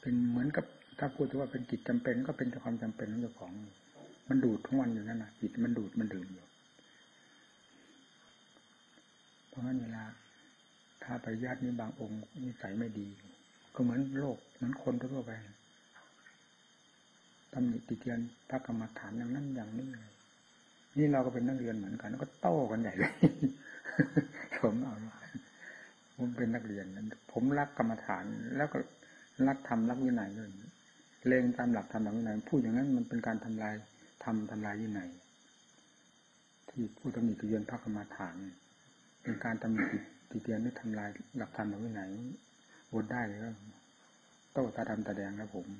เป็นเหมือนกับถ้าพูดว่าเป็นจิตจำเป็นก็เป็นความจำเป็นของเจ้าของมันดูดทั้งวันอยู่นั่นน่ะจิตมันดูดมันดื่มอยู่เพราะงั้นเวลาถ้าไปญาตินี้บางองค์นิสัยไม่ดีก็เหมือนโลกเหมือนคนทั่วไปตำหนิติเตียนพระกรรมฐานอย่างนั้นอย่างนี้เลยนี่เราก็เป็นนักเรียนเหมือนกันแล้วก็โต้กันใหญ่เลยผมเป็นนักเรียนผมรักกรรมฐานแล้วก็รักธรรมรักวินัยเลยเลงตามหลักธรรมหลักวินัยพูดอย่างนั้นมันเป็นการทำลายธรรมทำลายวินัยที่ผู้ตำหนิติเตียนพระกรรมฐานเป็นการตำหนิติเตียนนี่ทำลายหลักธรรมหลักวินัยอดได้เลยก็โต้ตาดำตาแดงนะผม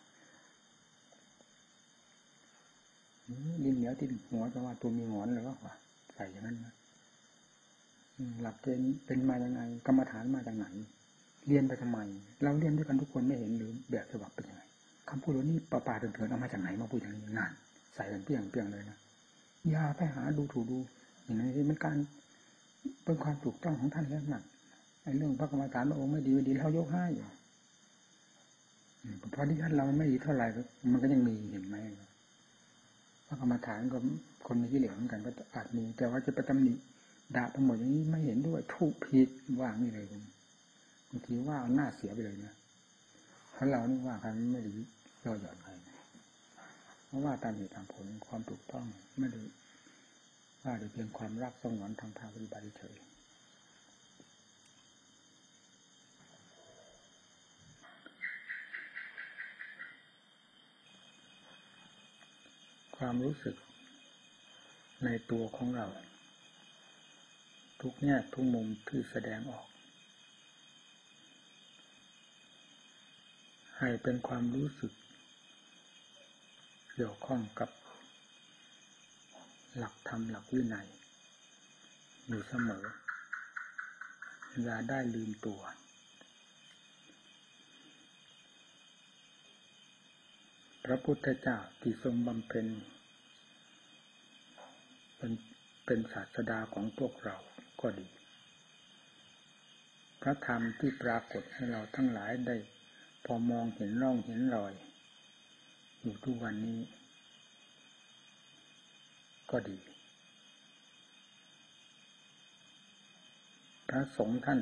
ดินเหนียวที่หัวจะว่าตัวมีหงอนหรือว่าใส่อย่างนั้นนะหลักเกณฑ์เป็นมาอย่างไรกรรมฐานมาจากไหนเรียนไปทำไมเราเรียนด้วยกันทุกคนไม่เห็นหรือแบบฉบับเป็นยังไงคำพูดเหล่านี้ป่าๆเถื่อนๆเอามาจากไหนมาพูดอย่างนี้นานใส่กันเปี้ยงเลยนะอย่าไปหาดูถูกดูอย่างนี้มันการเป็นความถูกต้องของท่านแล้วนั่นไอ้เรื่องพระกรรมฐานพระองค์ไม่ดีเรายกให้เพราะที่ท่านเราไม่ดีเท่าไหร่มันก็ยังมีเห็นไหมพระกรรมฐานก็คนมีกิเลสเหมือนกันก็อาจมีแต่ว่าจะไปตำหนิด่าทั้งหมดอย่างนี้ไม่เห็นด้วยถูกผิดว่างนี่เลยบางทีว่าหน้าเสียไปเลยนะเพราะเรานี่ว่าใครไม่ได้ย่อหย่อนใครเพราะว่าตามเหตุตามผลความถูกต้องไม่ได้ว่าโดยเพียงความรักสงวนทางภาคปฏิบัติเฉยความรู้สึกในตัวของเราทุกแง่ทุกมุมที่แสดงออกให้เป็นความรู้สึกเกี่ยวข้องกับหลักธรรมหลักวินัยอยู่เสมออย่าได้ลืมตัวพระพุทธเจ้าที่ทรงบำเพ็ญเป็นศาสดาของพวกเราก็ดีพระธรรมที่ปรากฏให้เราทั้งหลายได้พอมองเห็นร่องเห็นรอยอยู่ทุกวันนี้ก็ดีพระสงฆ์ท่าน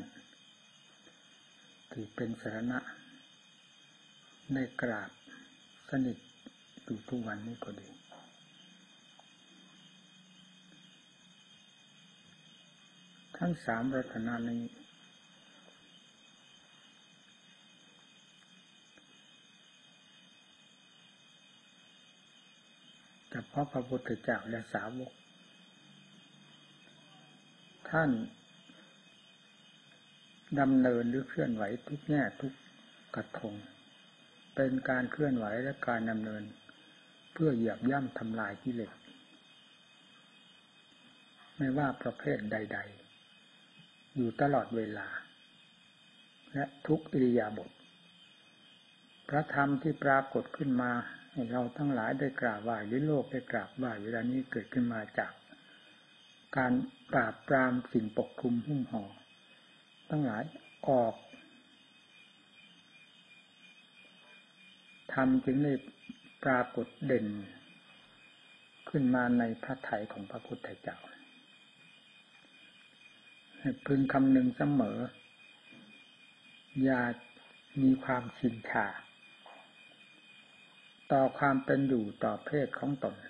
ที่เป็นสรณะได้กราบสนิทอยู่ทุกวันนี้ก็ดีทั้งสามรัตนะนี้เฉพาะพระพุทธเจ้าและสาวกท่านดำเนินหรือเคลื่อนไหวทุกแง่ทุกกระทงเป็นการเคลื่อนไหวและการดำเนินเพื่อเหยียบย่ำทำลายกิเลสไม่ว่าประเภทใดๆอยู่ตลอดเวลาและทุกอิริยาบถพระธรรมที่ปรากฏขึ้นมาให้เราทั้งหลายได้กราบไหว้หรือโลกได้กราบไหว้เวลานี้เกิดขึ้นมาจากการปราบปรามสิ่งปกคลุมหุ้มห่อทั้งหลายออกธรรมจึงได้ปรากฏเด่นขึ้นมาในพระทัยของพระพุทธเจ้าให้พึงคำนึงเสมออย่ามีความชินชาต่อความเป็นอยู่ต่อเพศของตน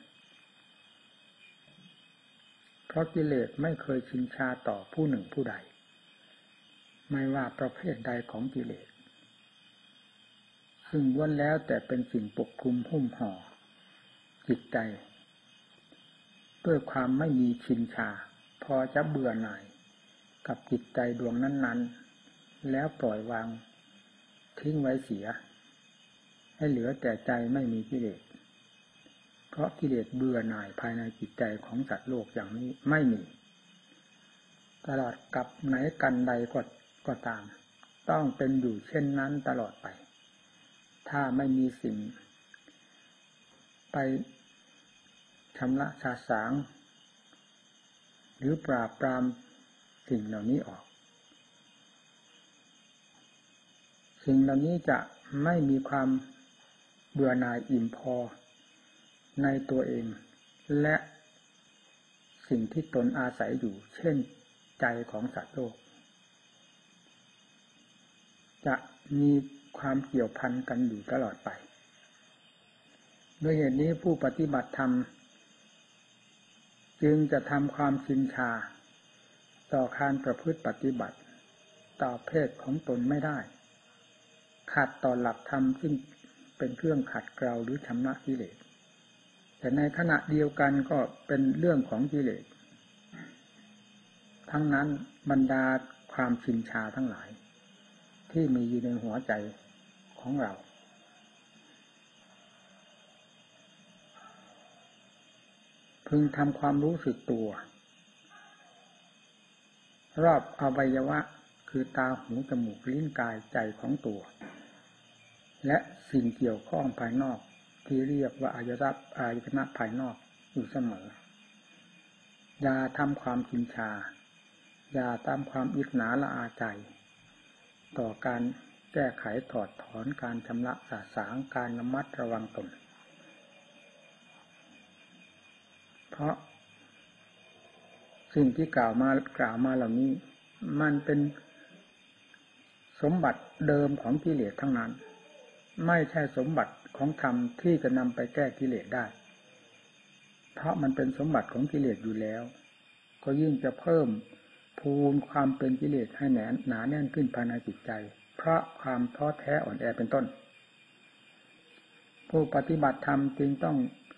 เพราะกิเลสไม่เคยชินชาต่อผู้หนึ่งผู้ใดไม่ว่าประเภทใดของกิเลสซึ่งล้วนแล้วแต่เป็นสิ่งปกคลุมหุ้มห่อจิตใจด้วยความไม่มีชินชาพอจะเบื่อหน่ายกับจิตใจดวงนั้นๆแล้วปล่อยวางทิ้งไว้เสียให้เหลือแต่ใจไม่มีกิเลสเพราะกิเลสเบื่อหน่ายภายในจิตใจของสัตว์โลกอย่างนี้ไม่มีตลอดกับไหนกันใดก็ตามต้องเป็นอยู่เช่นนั้นตลอดไปถ้าไม่มีสิ่งไปชำระสาสางหรือปราบปรามสิ่งเหล่านี้ออกสิ่งเหล่านี้จะไม่มีความเบื่อหน่ายอิ่มพอในตัวเองและสิ่งที่ตนอาศัยอยู่เช่นใจของสัตว์โลกจะมีความเกี่ยวพันกันอยู่ตลอดไปด้วยเหตุนี้ผู้ปฏิบัติธรรมจึงจะทำความชินชาต่อการประพฤติปฏิบัติต่อเพศของตนไม่ได้ขัดต่อหลักธรรมซึ่งเป็นเครื่องขัดเกลาหรือชำระกิเลสแต่ในขณะเดียวกันก็เป็นเรื่องของกิเลสทั้งนั้นบรรดาความชินชาทั้งหลายที่มีอยู่ในหัวใจของเราพึงทำความรู้สึกตัวรอบอวัยวะคือตาหูจมูกลิ้นกายใจของตัวและสิ่งเกี่ยวข้องภายนอกที่เรียกว่าอายตนะภายนอกอยู่เสมออย่าทำความชินชาอย่าตามความอิจฉาละอาใจต่อการแก้ไขถอดถอนการชำระสาสางการระมัดระวังตนเพราะสิ่งที่กล่าวมาเหล่านี้มันเป็นสมบัติเดิมของกิเลสทั้งนั้นไม่ใช่สมบัติของธรรมที่จะนำไปแก้กิเลสได้เพราะมันเป็นสมบัติของกิเลสอยู่แล้วก็ยิ่งจะเพิ่มพูนความเป็นกิเลสให้หนาแน่นขึ้นภายในจิตใจเพราะความท้อแท้อ่อนแอเป็นต้นผู้ปฏิบัติธรรมจึงต้อง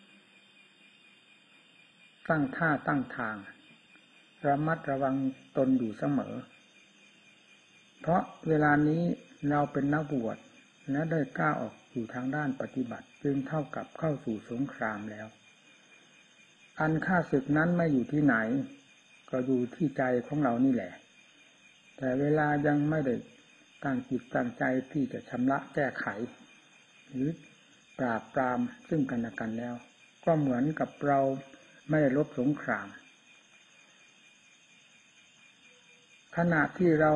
ตั้งท่าตั้งทางระมัดระวังตนอยู่เสมอเพราะเวลานี้เราเป็นนักบวชและได้กล้าออกอยู่ทางด้านปฏิบัติจึงเท่ากับเข้าสู่สงครามแล้วอันข้าศึกนั้นไม่อยู่ที่ไหนก็อยู่ที่ใจของเรานี่แหละแต่เวลายังไม่ได้ตั้งจิตตั้งใจที่จะชำระแก้ไขหรือปราบปรามซึ่งกันและกันแล้วก็เหมือนกับเราไม่ได้รบสงครามขณะที่เรา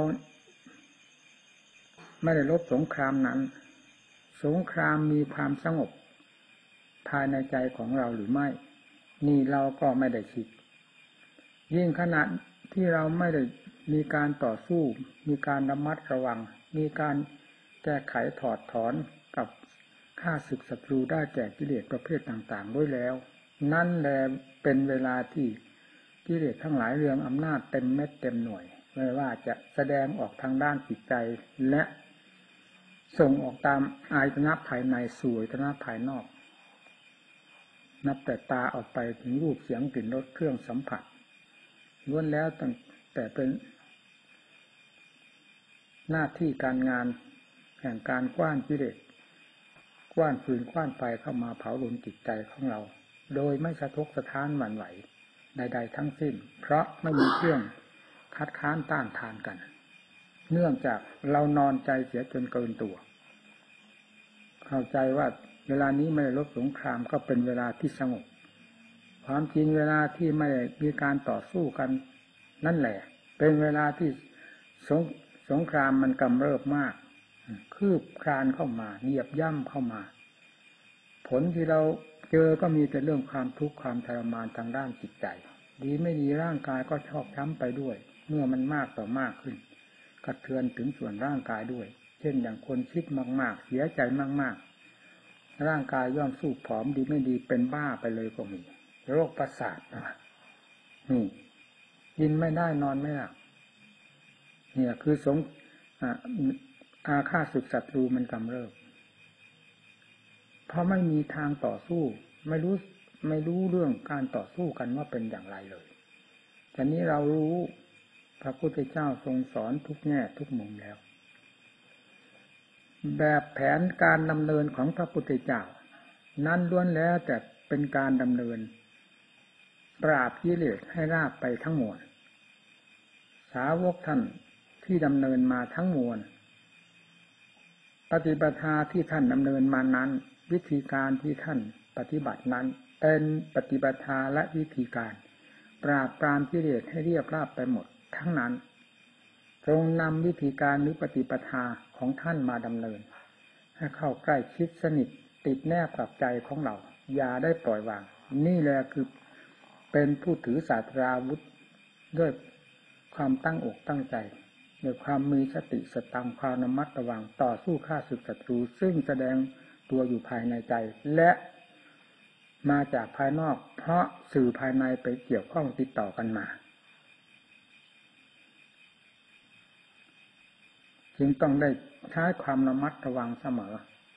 ไม่ได้รบสงครามนั้นสงครามมีความสงบภายในใจของเราหรือไม่นี่เราก็ไม่ได้คิดยิ่งขณะที่เราไม่ได้มีการต่อสู้มีการระมัดระวังมีการแก้ไขถอดถอนกับข้าศึกศัตรูได้แก่กิเลสประเภทต่างๆด้วยแล้วนั่นแหละเป็นเวลาที่กิเลสทั้งหลายเรืองอำนาจเต็มเม็ดเต็มหน่วยไม่ว่าจะแสดงออกทางด้านจิตใจและส่งออกตามอายตนะภายในสู่อายตนะภายนอกนับแต่ตาออกไปถึงรูปเสียงกลิ่นรสเครื่องสัมผัสล้วนแล้วตั้งแต่เป็นหน้าที่การงานแห่งการกว้านกิเลสกว้านฟืนกว้านไฟเข้ามาเผาลนจิตใจของเราโดยไม่สะทกสะท้านหวั่นไหวใดๆทั้งสิ้นเพราะไม่มีเครื่องคัดค้านต้านทานกันเนื่องจากเรานอนใจเสียจนเกินตัวเข้าใจว่าเวลานี้ไม่ได้รบสงครามก็เป็นเวลาที่สงบความจริงเวลาที่ไม่ได้มีการต่อสู้กันนั่นแหละเป็นเวลาที่สงครามมันกำเริบมากคืบคลานเข้ามาเหยียบย่ำเข้ามาผลที่เราเจอก็มีแต่เรื่องความทุกข์ความทรมานทางด้านจิตใจดีไม่ดีร่างกายก็ชอกช้ำไปด้วยเมื่อมันมากต่อมากขึ้นกระเทือนถึงส่วนร่างกายด้วยเช่นอย่างคนคิดมากๆเสียใจมากๆร่างกายย่อมสู้ผอมดีไม่ดีเป็นบ้าไปเลยก็มีโรคประสาทนี่กินไม่ได้นอนไม่หลับเนี่ยคืออาฆาตศึกศัตรูมันกำเริบเพราะไม่มีทางต่อสู้ไม่รู้เรื่องการต่อสู้กันว่าเป็นอย่างไรเลยแต่นี้เรารู้พระพุทธเจ้าทรงสอนทุกแง่ทุกมุมแล้วแบบแผนการดำเนินของพระพุทธเจ้านั้นล้วนแล้วแต่เป็นการดำเนินปราบกิเลสให้ราบไปทั้งมวลสาวกท่านที่ดำเนินมาทั้งมวลปฏิปทาที่ท่านดำเนินมานั้นวิธีการที่ท่านปฏิบัตินั้นเป็นปฏิปทาและวิธีการปราบปรามกิเลสให้เรียบราบไปหมดทั้งนั้นทรงนำวิธีการหรือปฏิปทาของท่านมาดำเนินให้เข้าใกล้ชิดสนิทติดแนบกับใจของเราอย่าได้ปล่อยวางนี่แหละคือเป็นผู้ถือศาสตราวุธด้วยความตั้งอกตั้งใจด้วยความมีสติสตังความระมัดระวังต่อสู้ฆ่าศึกศัตรูซึ่งแสดงตัวอยู่ภายในใจและมาจากภายนอกเพราะสื่อภายในไปเกี่ยวข้องติดต่อกันมาจึงต้องได้ใช้ความระมัดระวังเสมอ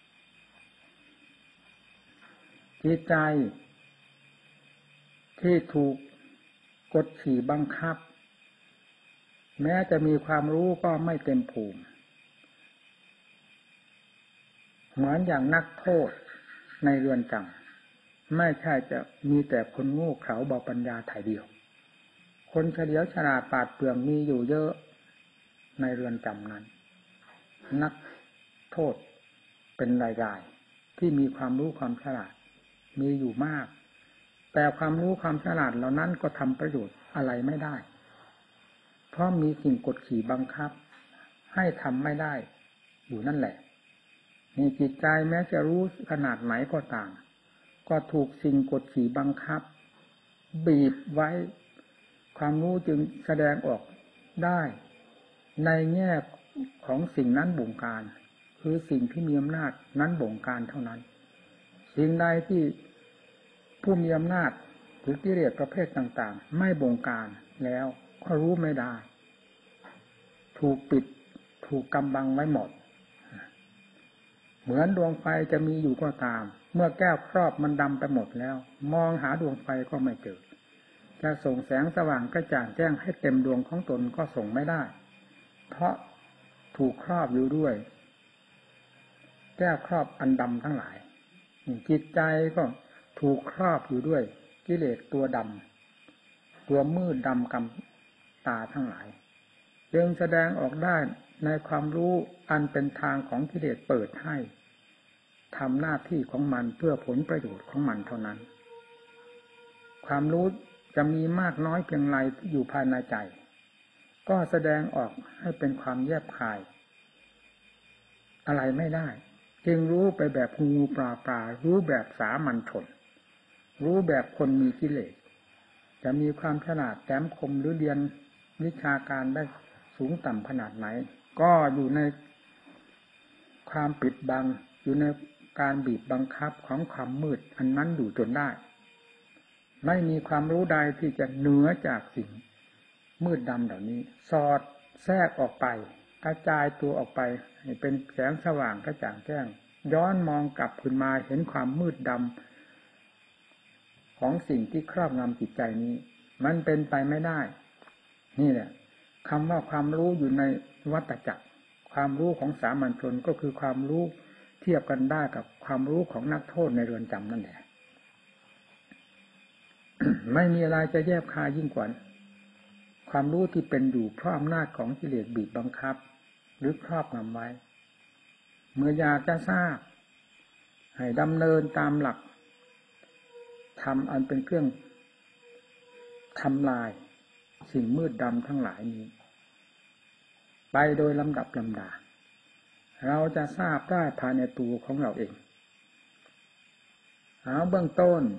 จิตใจที่ถูกกดขี่บังคับแม้จะมีความรู้ก็ไม่เต็มภูมิเหมือนอย่างนักโทษในเรือนจำไม่ใช่จะมีแต่คนโง่เขลาเบาปัญญาถ่ายเดียวคนเฉลียวฉลาดปราดเปรื่องมีอยู่เยอะในเรือนจำนั้นนักโทษเป็นรายๆที่มีความรู้ความฉลาดมีอยู่มากแต่ความรู้ความฉลาดเหล่านั้นก็ทำประโยชน์อะไรไม่ได้เพราะมีสิ่งกดขี่บังคับให้ทำไม่ได้อยู่นั่นแหละนี่จิตใจแม้จะรู้ขนาดไหนก็ตามก็ถูกสิ่งกดขี่บังคับบีบไว้ความรู้จึงแสดงออกได้ในแง่ของสิ่งนั้นบงการคือสิ่งที่มีอำนาจนั้นบงการเท่านั้นสิ่งใดที่ผู้มีอำนาจหรือกิเลสประเภทต่างๆไม่บงการแล้วก็รู้ไม่ได้ถูกปิดถูกกำบังไว้หมดเหมือนดวงไฟจะมีอยู่ก็ตามเมื่อแก้วครอบมันดำไปหมดแล้วมองหาดวงไฟก็ไม่เจอจะส่งแสงสว่างกระจ่างแจ้งให้เต็มดวงของตนก็ส่งไม่ได้เพราะถูกครอบอยู่ด้วยแก้วครอบอันดำทั้งหลายจิตใจก็ถูกครอบอยู่ด้วยกิเลสตัวดำตัวมืดดำกำตาทั้งหลายจึงแสดงออกได้ในความรู้อันเป็นทางของกิเลสเปิดให้ทำหน้าที่ของมันเพื่อผลประโยชน์ของมันเท่านั้นความรู้จะมีมากน้อยเพียงไรอยู่ภายในใจก็แสดงออกให้เป็นความแยบคายอะไรไม่ได้จึงรู้ไปแบบงูปลารู้แบบสามัญชนรู้แบบคนมีกิเลสจะมีความฉลาดแหลมคมหรือเรียนวิชาการได้สูงต่ำขนาดไหนก็อยู่ในความปิดบังอยู่ในการบีบบังคับของความมืดอันนั้นอยู่จนได้ไม่มีความรู้ใดที่จะเหนือจากสิ่งมืดดำเหล่านี้สอดแทรกออกไปกระจายตัวออกไปให้เป็นแสงสว่างกระจ่างแจ้งย้อนมองกลับขึ้นมาเห็นความมืดดำของสิ่งที่ครอบงำจิตใจนี้มันเป็นไปไม่ได้นี่แหละคำว่าความรู้อยู่ในวัฏจักรความรู้ของสามัญชนก็คือความรู้เทียบกันได้กับความรู้ของนักโทษในเรือนจำนั่นแหละ ไม่มีอะไรจะแยบคายยิ่งกว่าความรู้ที่เป็นอยู่เพราะอำนาจของกิเลสบีบบังคับหรือครอบงำไว้เมื่ออยากจะทราบให้ดำเนินตามหลักธรรมอันเป็นเครื่องทำลายสิ่งมืดดำทั้งหลายนี้ไปโดยลำดับลำดาเราจะทราบได้ภายในตัวของเราเองเอาเบื้องต้น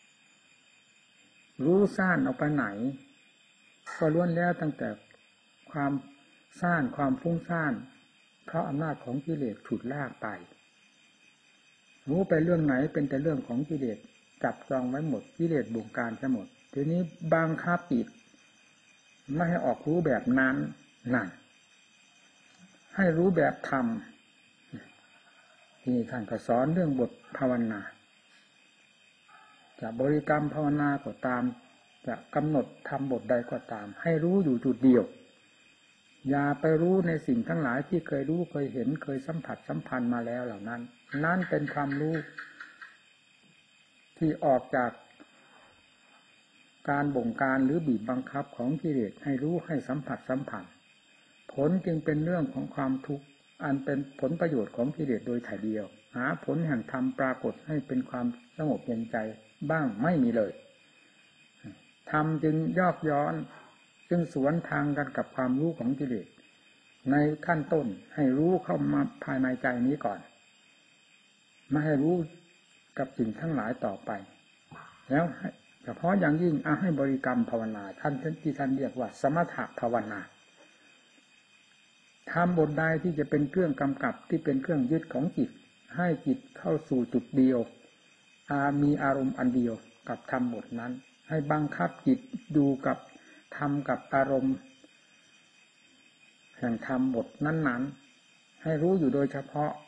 รู้ซ่านออกไปไหนก็ล้วนแล้วตั้งแต่ความซ่านความฟุ้งซ่านเพราะอำนาจของกิเลสฉุดลากไปรู้ไปเรื่องไหนเป็นแต่เรื่องของกิเลสจับจองไว้หมดกิเลสบงการทั้งหมดทีนี้บังคับจิตไม่ให้ออกรู้แบบนั้นนั่นให้รู้แบบธรรมที่ท่านก็สอนเรื่องบทภาวนาจะบริกรรมภาวนาก็ตามจะกำหนดทำบทใดก็ตามให้รู้อยู่จุดเดียวอย่าไปรู้ในสิ่งทั้งหลายที่เคยรู้เคยเห็นเคยสัมผัสสัมพันธ์มาแล้วเหล่านั้นนั่นเป็นความรู้ที่ออกจากการบงการหรือบีบบังคับของกิเลสให้รู้ให้สัมผัสสัมพันธ์ผลจึงเป็นเรื่องของความทุกข์อันเป็นผลประโยชน์ของกิเลสโดยถ่ายเดียวหาผลแห่งธรรมปรากฏให้เป็นความสงบเย็นใจบ้างไม่มีเลยธรรมจึงยอกย้อนจึงสวนทางกันกับความรู้ของกิเลสในขั้นต้นให้รู้เข้ามาภายในใจนี้ก่อนไม่ให้รู้กับสิ่งทั้งหลายต่อไปแล้วเฉพาะอย่างยิ่งให้บริกรรมภาวนาท่านที่ท่านเรียกว่าสมถะภาวนาทำบทใดที่จะเป็นเครื่องกำกับที่เป็นเครื่องยึดของจิตให้จิตเข้าสู่จุดเดียวมีอารมณ์อันเดียวกับธรรมบทนั้นให้บังคับจิตดูกับธรรมกับอารมณ์แห่งธรรมบทนั้นๆให้รู้อยู่โดยเฉพาะ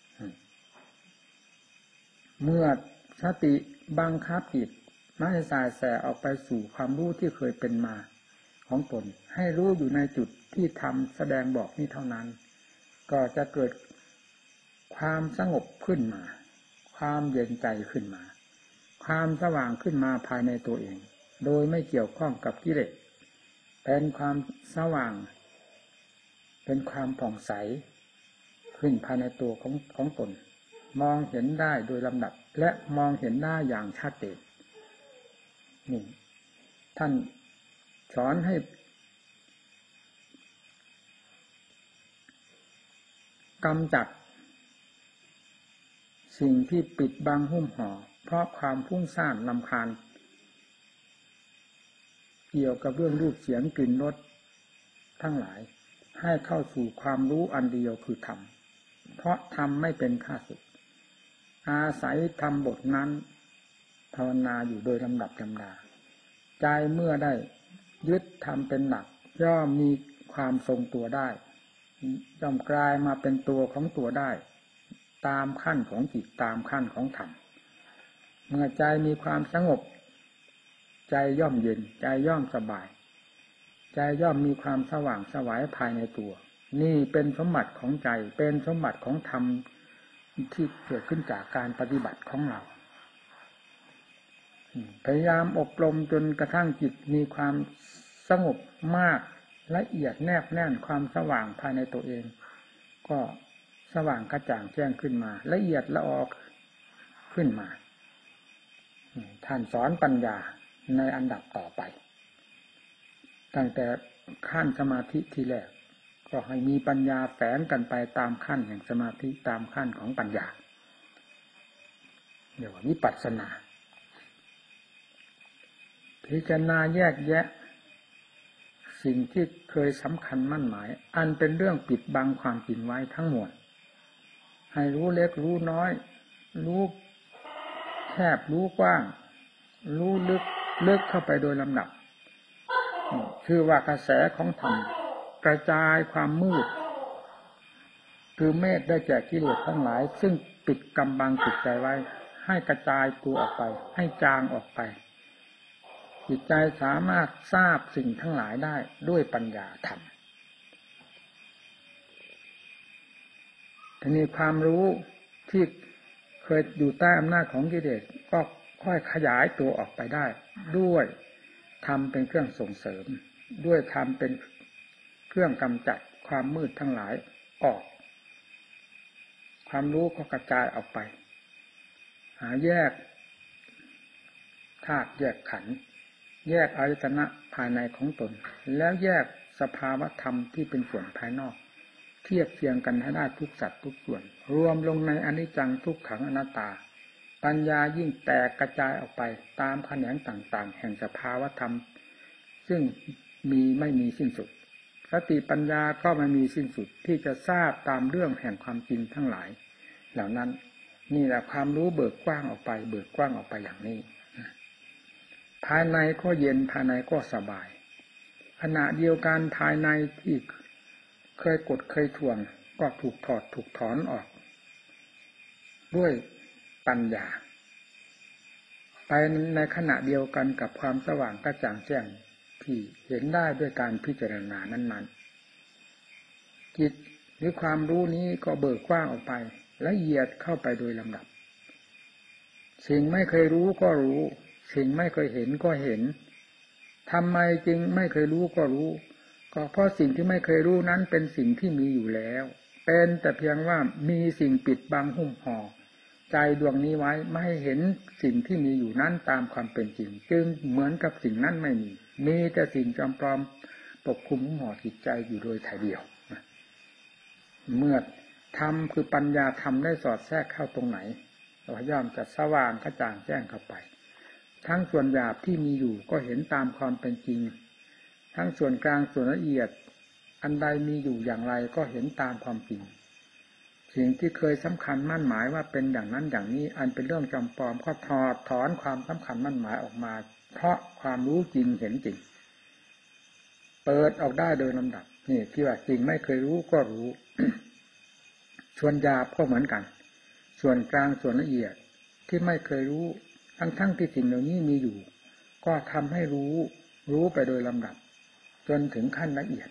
เมื่อสติบังคับจิตไม่ให้สายแสออกไปสู่ความรู้ที่เคยเป็นมาของตนให้รู้อยู่ในจุดที่ธรรมแสดงบอกนี้เท่านั้นก็จะเกิดความสงบขึ้นมาความเย็นใจขึ้นมาความสว่างขึ้นมาภายในตัวเองโดยไม่เกี่ยวข้องกับกิเลสเป็นความสว่างเป็นความผ่องใสขึ้นภายในตัวของตนมองเห็นได้โดยลำดับและมองเห็นได้อย่างชัดเจนนี่ท่านสอนให้กำจัดสิ่งที่ปิดบังหุ้มห่อเพราะความฟุ้งซ่านรำคาญเกี่ยวกับเรื่องรูปเสียงกลิ่นรสทั้งหลายให้เข้าสู่ความรู้อันเดียวคือธรรมเพราะธรรมไม่เป็นข้าศึกอาศัยธรรมบทนั้นภาวนาอยู่โดยลำดับลำดาใจเมื่อได้ยึดธรรมเป็นหลักย่อมมีความทรงตัวได้ย่อมกลายมาเป็นตัวของตัวได้ตามขั้นของจิตตามขั้นของธรรมเมื่อใจมีความสงบใจย่อมเย็นใจย่อมสบายใจย่อมมีความสว่างไสวภายในตัวนี่เป็นสมบัติของใจเป็นสมบัติของธรรมที่เกิดขึ้นจากการปฏิบัติของเราพยายามอบรมจนกระทั่งจิตมีความสงบมากละเอียดแนบแน่นความสว่างภายในตัวเองก็สว่างกระจ่างแจ้งขึ้นมาละเอียดละออขึ้นมาท่านสอนปัญญาในอันดับต่อไปตั้งแต่ขั้นสมาธิทีแรกก็ให้มีปัญญาแฝงกันไปตามขั้นแห่งสมาธิตามขั้นของปัญญาเรียกว่าวิปัสสนาพิจารณาแยกแยะสิ่งที่เคยสำคัญมั่นหมายอันเป็นเรื่องปิดบังความจริงไว้ทั้งมวลให้รู้เล็กรู้น้อยรู้แคบรู้กว้างรู้ลึกเข้าไปโดยลำดับคือว่ากระแสของธรรมกระจายความมืดคือเมฆได้แก่กิเลสทั้งหลายซึ่งปิดกำบังจิตใจไว้ให้กระจายตัวออกไปให้จางออกไปจิตใจสามารถทราบสิ่งทั้งหลายได้ด้วยปัญญาธรรมทีนี้ความรู้ที่เคยอยู่ใต้อำนาจของกิเลสก็ค่อยขยายตัวออกไปได้ด้วยธรรมเป็นเครื่องส่งเสริมด้วยธรรมเป็นเครื่องกำจัดความมืดทั้งหลายออกความรู้ก็กระจายออกไปหาแยกธาตุแยกขันธ์แยกอายตนะภายในของตนแล้วแยกสภาวธรรมที่เป็นส่วนภายนอกเทียบเทียงกันให้ได้ทุกสัตว์ทุกส่วนรวมลงในอนิจจังทุกขังอนัตตาปัญญายิ่งแตกกระจายออกไปตามแขนงต่างๆแห่งสภาวธรรมซึ่งไม่มีสิ้นสุดสติปัญญาก็ไม่มีสิ้นสุดที่จะทราบตามเรื่องแห่งความจริงทั้งหลายเหล่านั้นนี่แหละความรู้เบิกกว้างออกไปอย่างนี้ภายในก็เย็นภายในก็สบายขณะเดียวกันภายในที่เคยกดเคยทวงก็ถูกถอนออกด้วยปัญญาไปในขณะเดียวกันกับความสว่างกระจ่างแจ้งที่เห็นได้ด้วยการพิจารณานั้นๆจิตหรือความรู้นี้ก็เบิกกว้างออกไปละเอียดเข้าไปโดยลำดับสิ่งไม่เคยรู้ก็รู้สิ่งไม่เคยเห็นก็เห็นทำไมจึงไม่เคยรู้ก็รู้ก็เพราะสิ่งที่ไม่เคยรู้นั้นเป็นสิ่งที่มีอยู่แล้วเป็นแต่เพียงว่ามีสิ่งปิดบังหุ้มห่อใจดวงนี้ไว้ไม่ให้เห็นสิ่งที่มีอยู่นั้นตามความเป็นจริงจึงเหมือนกับสิ่งนั้นไม่มีแต่สิ่งจำปลอมปกคลุมหุ้มห่อจิตใจอยู่โดยถ่ายเดียวเมื่อธรรมคือปัญญาธรรมได้สอดแทรกเข้าตรงไหนย่อมจะสว่างกระจ่างแจ้งเข้าไปทั้งส่วนหยาบที่มีอยู่ก็เห็นตามความเป็นจริงทั้งส่วนกลางส่วนละเอียดอันใดมีอยู่อย่างไรก็เห็นตามความจริงสิ่งที่เคยสำคัญมั่นหมายว่าเป็นอย่างนั้นอย่างนี้อันเป็นเรื่องจำปลอมก็ถอดถอนความสำคัญมั่นหมายออกมาเพราะความรู้จริงเห็นจริงเปิดออกได้โดยลำดับนี่ที่ว่าจริงไม่เคยรู้ก็รู้ ส่วนหยาบก็เหมือนกันส่วนกลางส่วนละเอียดที่ไม่เคยรู้ทั้งที่สิ่งเหล่านี้มีอยู่ก็ทำให้รู้ไปโดยลำดับจนถึงขั้นละเอียด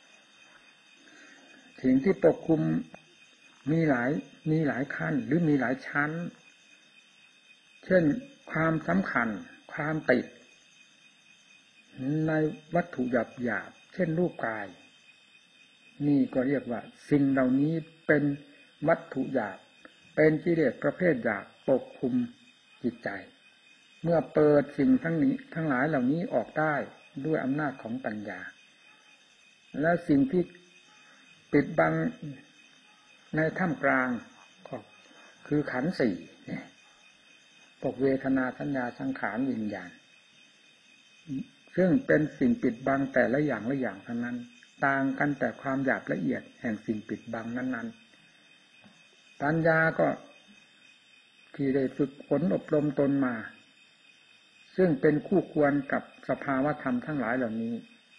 สิ่งที่ปกคลุมมีหลายขั้นหรือมีหลายชั้นเช่นความสำคัญความติดในวัตถุหยาบเช่นรูปกายนี่ก็เรียกว่าสิ่งเหล่านี้เป็นวัตถุหยาบเป็นกิเลสประเภทหยาบปกคลุมจิตใจเมื่อเปิดสิ่งทั้งหลายเหล่านี้ออกได้ด้วยอำนาจของปัญญาและสิ่งที่ปิดบังในท่ามกลางก็คือขันธ์สี่เนี่ยพวกเวทนาสัญญาสังขารวิญญาณซึ่งเป็นสิ่งปิดบังแต่ละอย่างเท่านั้นต่างกันแต่ความหยาบละเอียดแห่งสิ่งปิดบังนั้นๆปัญญาก็ที่ได้ฝึกฝนอบรมตนมาซึ่งเป็นคู่ควรกับสภาวธรรมทั้งหลายเหล่านี้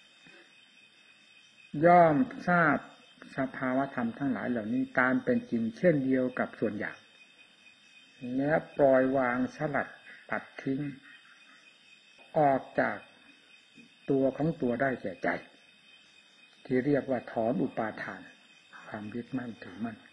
ย่อมทราบสภาวธรรมทั้งหลายเหล่านี้ตามเป็นจริงเช่นเดียวกับส่วนหยาบและปล่อยวางสลัดตัดทิ้งออกจากตัวของตัวได้แก่ใจที่เรียกว่าถอนอุปาทานความยึดมั่นถือมั่น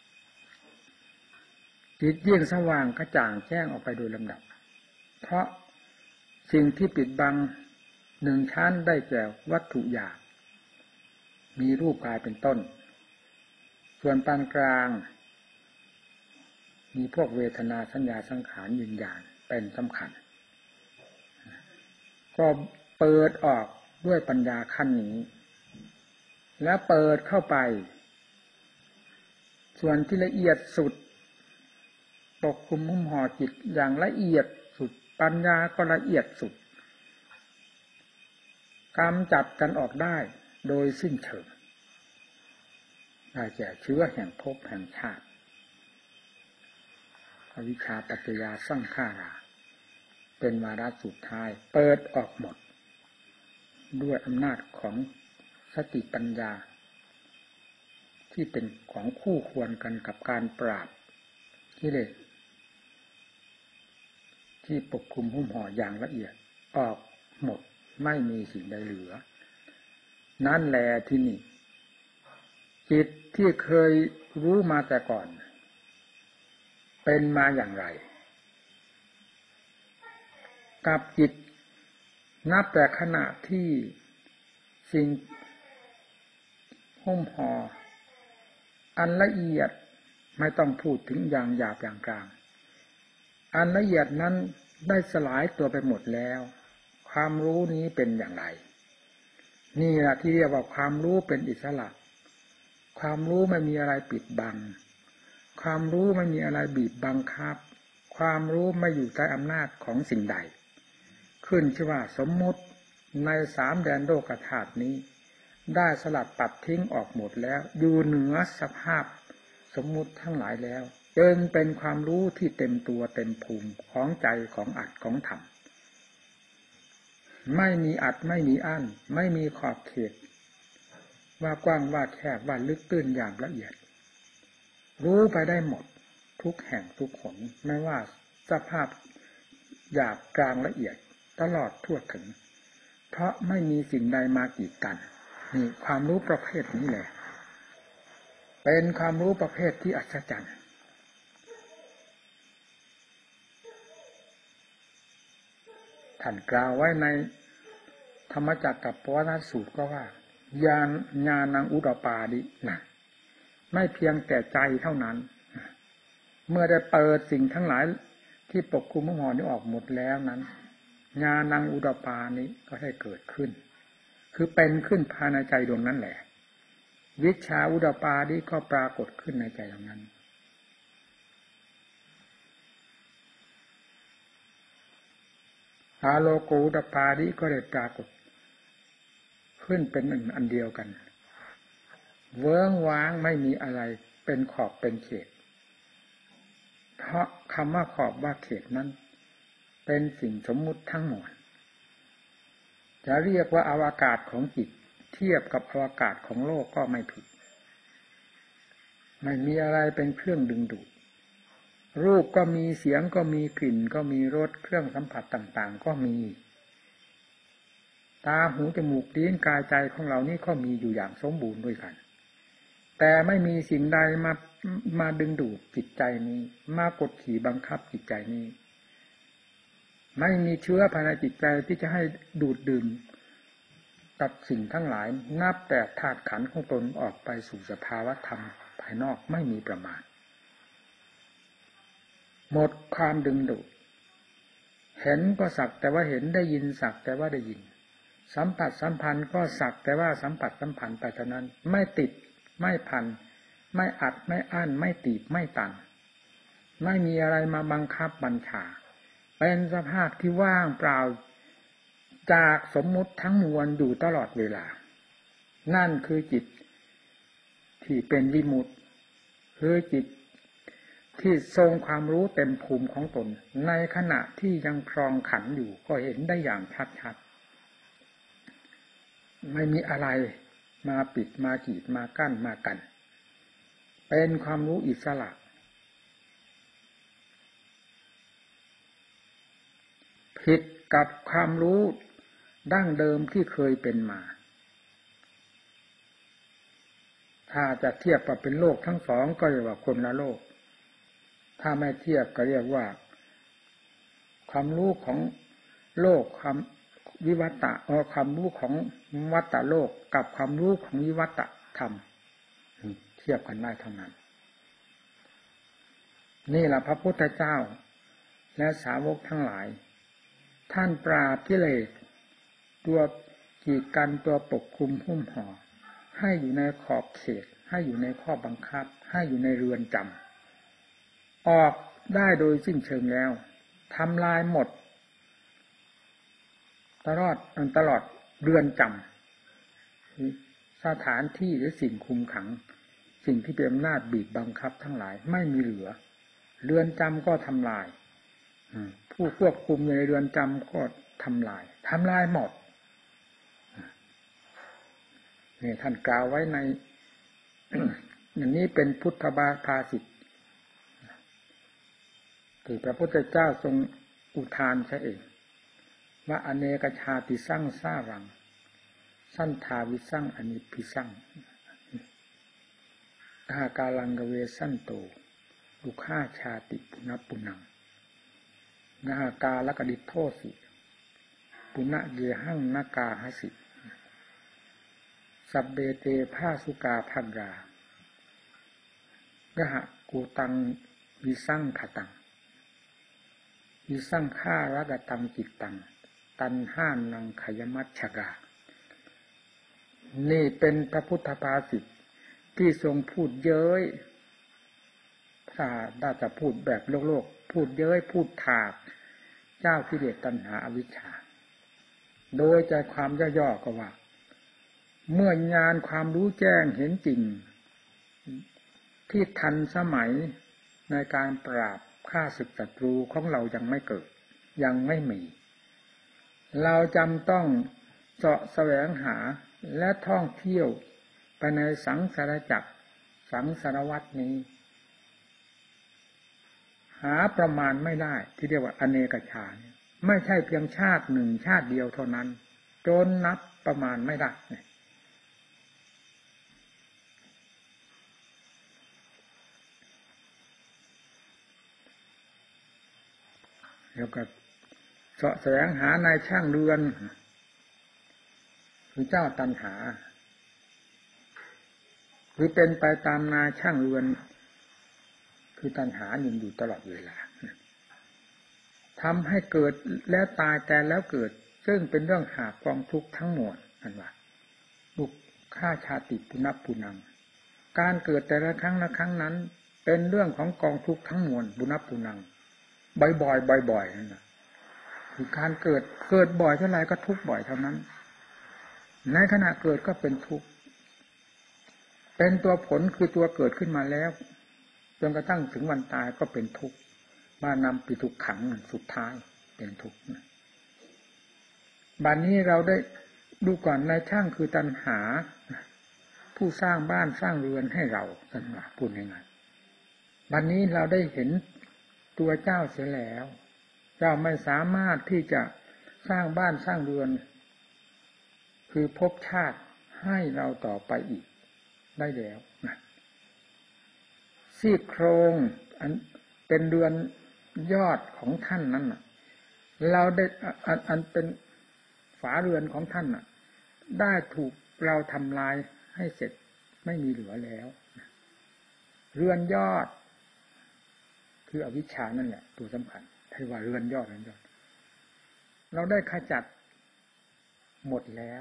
จิตยิ่งสว่างกระจ่างแจ้งออกไปโดยลำดับเพราะสิ่งที่ปิดบังหนึ่งชั้นได้แก่วัตถุหยาบมีรูปกายเป็นต้นส่วนปานกลางมีพวกเวทนาสัญญาสังขารวิญญาณเป็นสำคัญก็เปิดออกด้วยปัญญาขั้นนี้แล้วเปิดเข้าไปส่วนที่ละเอียดสุดปกคลุมหุ้มห่อจิตอย่างละเอียดสุดปัญญาก็ละเอียดสุดกำจัดกันออกได้โดยสิ้นเชิงได้แก่เชื้อแห่งภพแห่งชาติอวิชชาปัจจยาสังขาราเป็นวาระสุดท้ายเปิดออกหมดด้วยอำนาจของสติปัญญาที่เป็นของคู่ควรกันกับการปราบกิเลสที่ปกคลุมหุ้มห่ออย่างละเอียดออกหมดไม่มีสิ่งใดเหลือนั่นแหละที่นี่จิตที่เคยรู้มาแต่ก่อนเป็นมาอย่างไรกับจิตนับแต่ขณะที่สิ่งหุ้มห่ออันละเอียดไม่ต้องพูดถึงอย่างหยาบอย่างกลางอันละเอียดนั้นได้สลายตัวไปหมดแล้วความรู้นี้เป็นอย่างไรนี่แหละที่เรียกว่าความรู้เป็นอิสระความรู้ไม่มีอะไรปิดบังความรู้ไม่มีอะไรบีบบังคับความรู้ไม่อยู่ใต้อำนาจของสิ่งใดขึ้นชื่อว่าสมมุติในสามแดนโลกธาตุนี้ได้สลัดปัดทิ้งออกหมดแล้วอยู่เหนือสภาพสมมุติทั้งหลายแล้วจึงเป็นความรู้ที่เต็มตัวเต็มภูมิของใจของอัตของธรรมไม่มีอัดไม่มีอั้นไม่มีขอบเขตว่ากว้างว่าแคบว่าลึกตื้นอย่างละเอียดรู้ไปได้หมดทุกแห่งทุกหนไม่ว่าสภาพหยาบกลางละเอียดตลอดทั่วถึงเพราะไม่มีสิ่งใดมากีดกันนี่ความรู้ประเภทนี้แหละเป็นความรู้ประเภทที่อัศจรรย์ท่านกล่าวไว้ในธรรมจักรกับปวัตตสูตรก็ว่าญาณังอุตปาดินะไม่เพียงแต่ใจเท่านั้นเมื่อได้เปิดสิ่งทั้งหลายที่ปกคลุมหุ้มห่อนี้ออกหมดแล้วนั้นญาณังอุตปานี้ก็ให้เกิดขึ้นคือเป็นขึ้นภายในใจดวงนั้นแหละวิชชาอุตปานี้ก็ปรากฏขึ้นในใจดวงนั้นอาโลโกอุตปาดิก็ได้ปรากฏขึ้นเป็นอันเดียวกันเวิ้งว้างไม่มีอะไรเป็นขอบเป็นเขตเพราะคำว่าขอบว่าเขตนั้นเป็นสิ่งสมมุติทั้งหมดจะเรียกว่าอวกาศของจิตเทียบกับอวกาศของโลกก็ไม่ผิดไม่มีอะไรเป็นเครื่องดึงดูดรูปก็มีเสียงก็มีกลิ่นก็มีรสเครื่องสัมผัสต่างๆก็มีตาหูจมูกลิ้นกายใจของเรานี่ก็มีอยู่อย่างสมบูรณ์ด้วยกันแต่ไม่มีสิ่งใดมาดึงดูดจิตใจนี้มากดขี่บังคับจิตใจนี้ไม่มีเชื้อภายในจิตใจที่จะให้ดูดดื่มกับสิ่งทั้งหลายนับแต่ธาตุขันธ์ของตนออกไปสู่สภาวะธรรมภายนอกไม่มีประมาณหมดความดึงดูดเห็นก็สักแต่ว่าเห็นได้ยินสักแต่ว่าได้ยินสัมผัสสัมพันธ์ก็สักแต่ว่าสัมผัสสัมพันธ์ไปเท่านั้นไม่ติดไม่พันไม่อัดไม่อั้นไม่ตีบไม่ตันไม่มีอะไรมาบังคับบัญชาเป็นสภาพที่ว่างเปล่าจากสมมุติทั้งมวลอยู่ตลอดเวลานั่นคือจิตที่เป็นวิมุตติคือจิตที่ทรงความรู้เต็มภูมิของตนในขณะที่ยังครองขันธ์อยู่ก็เห็นได้อย่างชัดๆไม่มีอะไรมาปิดมากีดมากั้นมากันเป็นความรู้อิสระผิดกับความรู้ดั้งเดิมที่เคยเป็นมาถ้าจะเทียบกับเป็นโลกทั้งสองก็เรียกว่าคนละโลกถ้าไม่เทียบก็เรียกว่าความรู้ของโลกความวิวัตะความรู้ของวัตตะโลกกับความรู้ของวิวัตะธรรมเทียบกันได้เท่านั้นนี่แหละพระพุทธเจ้าและสาวกทั้งหลายท่านปราบกิเลสตัวกีดกันตัวปกคลุมหุ้มห่อให้อยู่ในขอบเขตให้อยู่ในข้อบังคับให้อยู่ในเรือนจำออกได้โดยสิ้นเชิงแล้วทำลายหมดตลอดเรือนจำสถานที่หรือสิ่งคุมขังสิ่งที่เป็นอำนาจบีบบังคับทั้งหลายไม่มีเหลือเรือนจำก็ทำลายผู้ควบคุมในเรือนจำก็ทำลายหมดนี่ท่านกล่าวไว้ใน อย่างนี้เป็นพุทธภาษิตที่พระพุทธเจ้าทรงอุทานซะเองว่าอเนกชาติสั่งสารังสันทาวิสั่งอนิพิสั่งตากาลังกเวสันโตดุขาชาติปุณปุนังนากาลกดิโทสิปุณเยหังนากาหสิสัพเบเตภาสุกาภักรากหะกูตังวิสั่งขตังวิสั่งฆ่ารกตังจิตตังตันห้านังขยมัชฌกานี่เป็นพระพุทธภาษิตที่ทรงพูดเย้ยถ้าได้จะพูดแบบโลกพูดเย้ยพูดถากเจ้ากิเลสตัณหาอวิชชาโดยใจความย่อๆก็ว่าเมื่อญาณความรู้แจ้งเห็นจริงที่ทันสมัยในการปราบฆ่าศึกศัตรูของเรายังไม่เกิดยังไม่มีเราจำต้องเสาะแสวงหาและท่องเที่ยวไปในสังสารจักรสังสารวัฏนี้หาประมาณไม่ได้ที่เรียกว่าอเนกชาติไม่ใช่เพียงชาติหนึ่งชาติเดียวเท่านั้นจนนับประมาณไม่ได้แล้วก็เสาะแสวงหานายช่างเรือนคือเจ้าตัณหาคือเป็นไปตามนายช่างเรือนคือตัณหาอยู่ตลอดเวลาทำให้เกิดแล้วตายแต่แล้วเกิดซึ่งเป็นเรื่องหาความทุกข์ทั้งหมดนั่นว่าบุกฆ่าชาติปุณปุนังการเกิดแต่ละครั้งนั้นเป็นเรื่องของกองทุกข์ทั้งมวลปุณปุนังบ่อยๆนั่นน่ะคือการเกิดบ่อยเท่าไรก็ทุกข์บ่อยเท่านั้นในขณะเกิดก็เป็นทุกข์เป็นตัวผลคือตัวเกิดขึ้นมาแล้วจนกระทั่งถึงวันตายก็เป็นทุกข์มานำปิทุกขังสุดท้ายเป็นทุกข์บัดนี้เราได้ดูก่อนนายช่างคือตัณหาผู้สร้างบ้านสร้างเรือนให้เราท่านว่าพูดง่ายๆบัดนี้เราได้เห็นตัวเจ้าเสียแล้วเจ้าไม่สามารถที่จะสร้างบ้านสร้างเรือนคือภพชาติให้เราต่อไปอีกได้แล้วนะซี่โครงอันเป็นเรือนยอดของท่านนั้นน่ะเราได้อันเป็นฝาเรือนของท่านน่ะได้ถูกเราทำลายให้เสร็จไม่มีเหลือแล้วเรือนยอดคืออวิชชานั่นแหละตัวสำคัญที่ว่าเรือนยอดเราได้ขจัดหมดแล้ว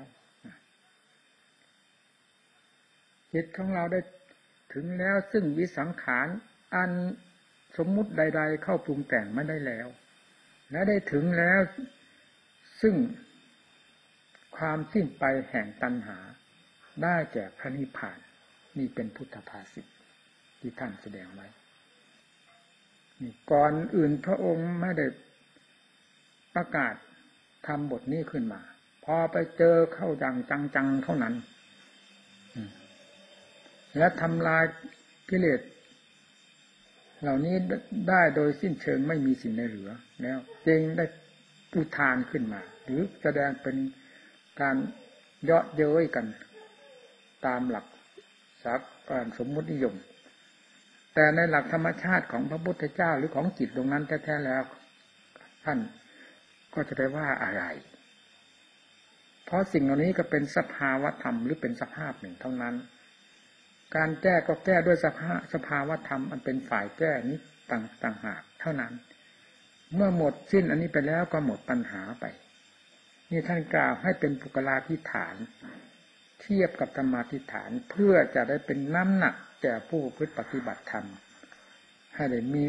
จิตของเราได้ถึงแล้วซึ่งวิสังขารอันสมมุติใดๆเข้าปรุงแต่งไม่ได้แล้วและได้ถึงแล้วซึ่งความสิ้นไปแห่งตัณหาได้แก่พระนิพพานนี่เป็นพุทธภาษิตที่ท่านแสดงไว้ก่อนอื่นพระองค์ไม่ได้ประกาศทำบทนี้ขึ้นมาพอไปเจอเข้าอย่างจังๆเท่านั้นและทำลายกิเลสเหล่านี้ได้โดยสิ้นเชิงไม่มีสิ่งใดเหลือแล้วจึงได้อุทานขึ้นมาหรือแสดงเป็นการเยาะเย้ยกันตามหลักสมมุตินิยมแต่ในหลักธรรมชาติของพระพุทธเจ้าหรือของจิตตรงนั้นแท้ๆแล้วท่านก็จะไปว่าอะไรเพราะสิ่งเหล่านี้ก็เป็นสภาวธรรมหรือเป็นสภาพหนึ่งเท่านั้นการแก้ก็แก้ด้วยสภาวธรรมอันเป็นฝ่ายแก้นี้ต่างหากเท่านั้นเมื่อหมดสิ้นอันนี้ไปแล้วก็หมดปัญหาไปนี่ท่านกล่าวให้เป็นปุกลาธิฐานเทียบกับธรรมาธิฐานเพื่อจะได้เป็นน้ำหนักแก่ผู้พฤติปฏิบัติธรรมให้ได้มี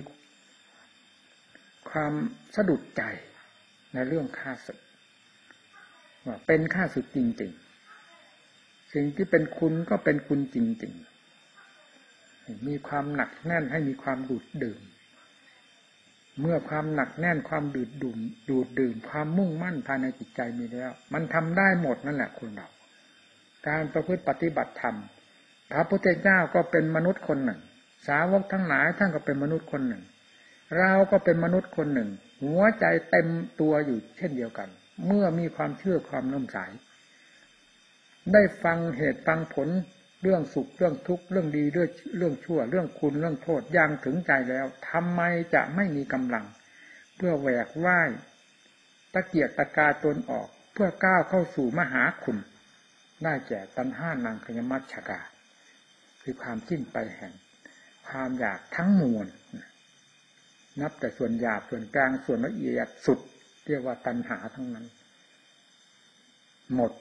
ความสะดุดใจในเรื่องฆ่าศึกว่าเป็นฆ่าศึกจริงๆสิ่งที่เป็นคุณก็เป็นคุณจริงๆมีความหนักแน่นให้มีความดูดดื่มเมื่อความหนักแน่นความดูดดื่มความมุ่งมั่นภายในจิตใจมีแล้วมันทำได้หมดนั่นแหละคนเราการประพฤติปฏิบัติธรรมพระพุทธเจ้าก็เป็นมนุษย์คนหนึ่งสาวกทั้งหลายท่านก็เป็นมนุษย์คนหนึ่งเราก็เป็นมนุษย์คนหนึ่งหัวใจเต็มตัวอยู่เช่นเดียวกันเมื่อมีความเชื่อความน้อมใสได้ฟังเหตุฟังผลเรื่องสุขเรื่องทุกข์เรื่องดีเรื่องชั่วเรื่องคุณเรื่องโทษอย่างถึงใจแล้วทำไมจะไม่มีกำลังเพื่อแหวกว่ายตะเกียกตะกายตนออกเพื่อก้าวเข้าสู่มหาคุณได้แก่ตัณหานังคยมัชฌกาคือความสิ้นไปแห่งความอยากทั้งมวลนับแต่ส่วนหยาบส่วนกลางส่วนละเอียดสุดเรียกว่าตัณหาทั้งนั้นหมด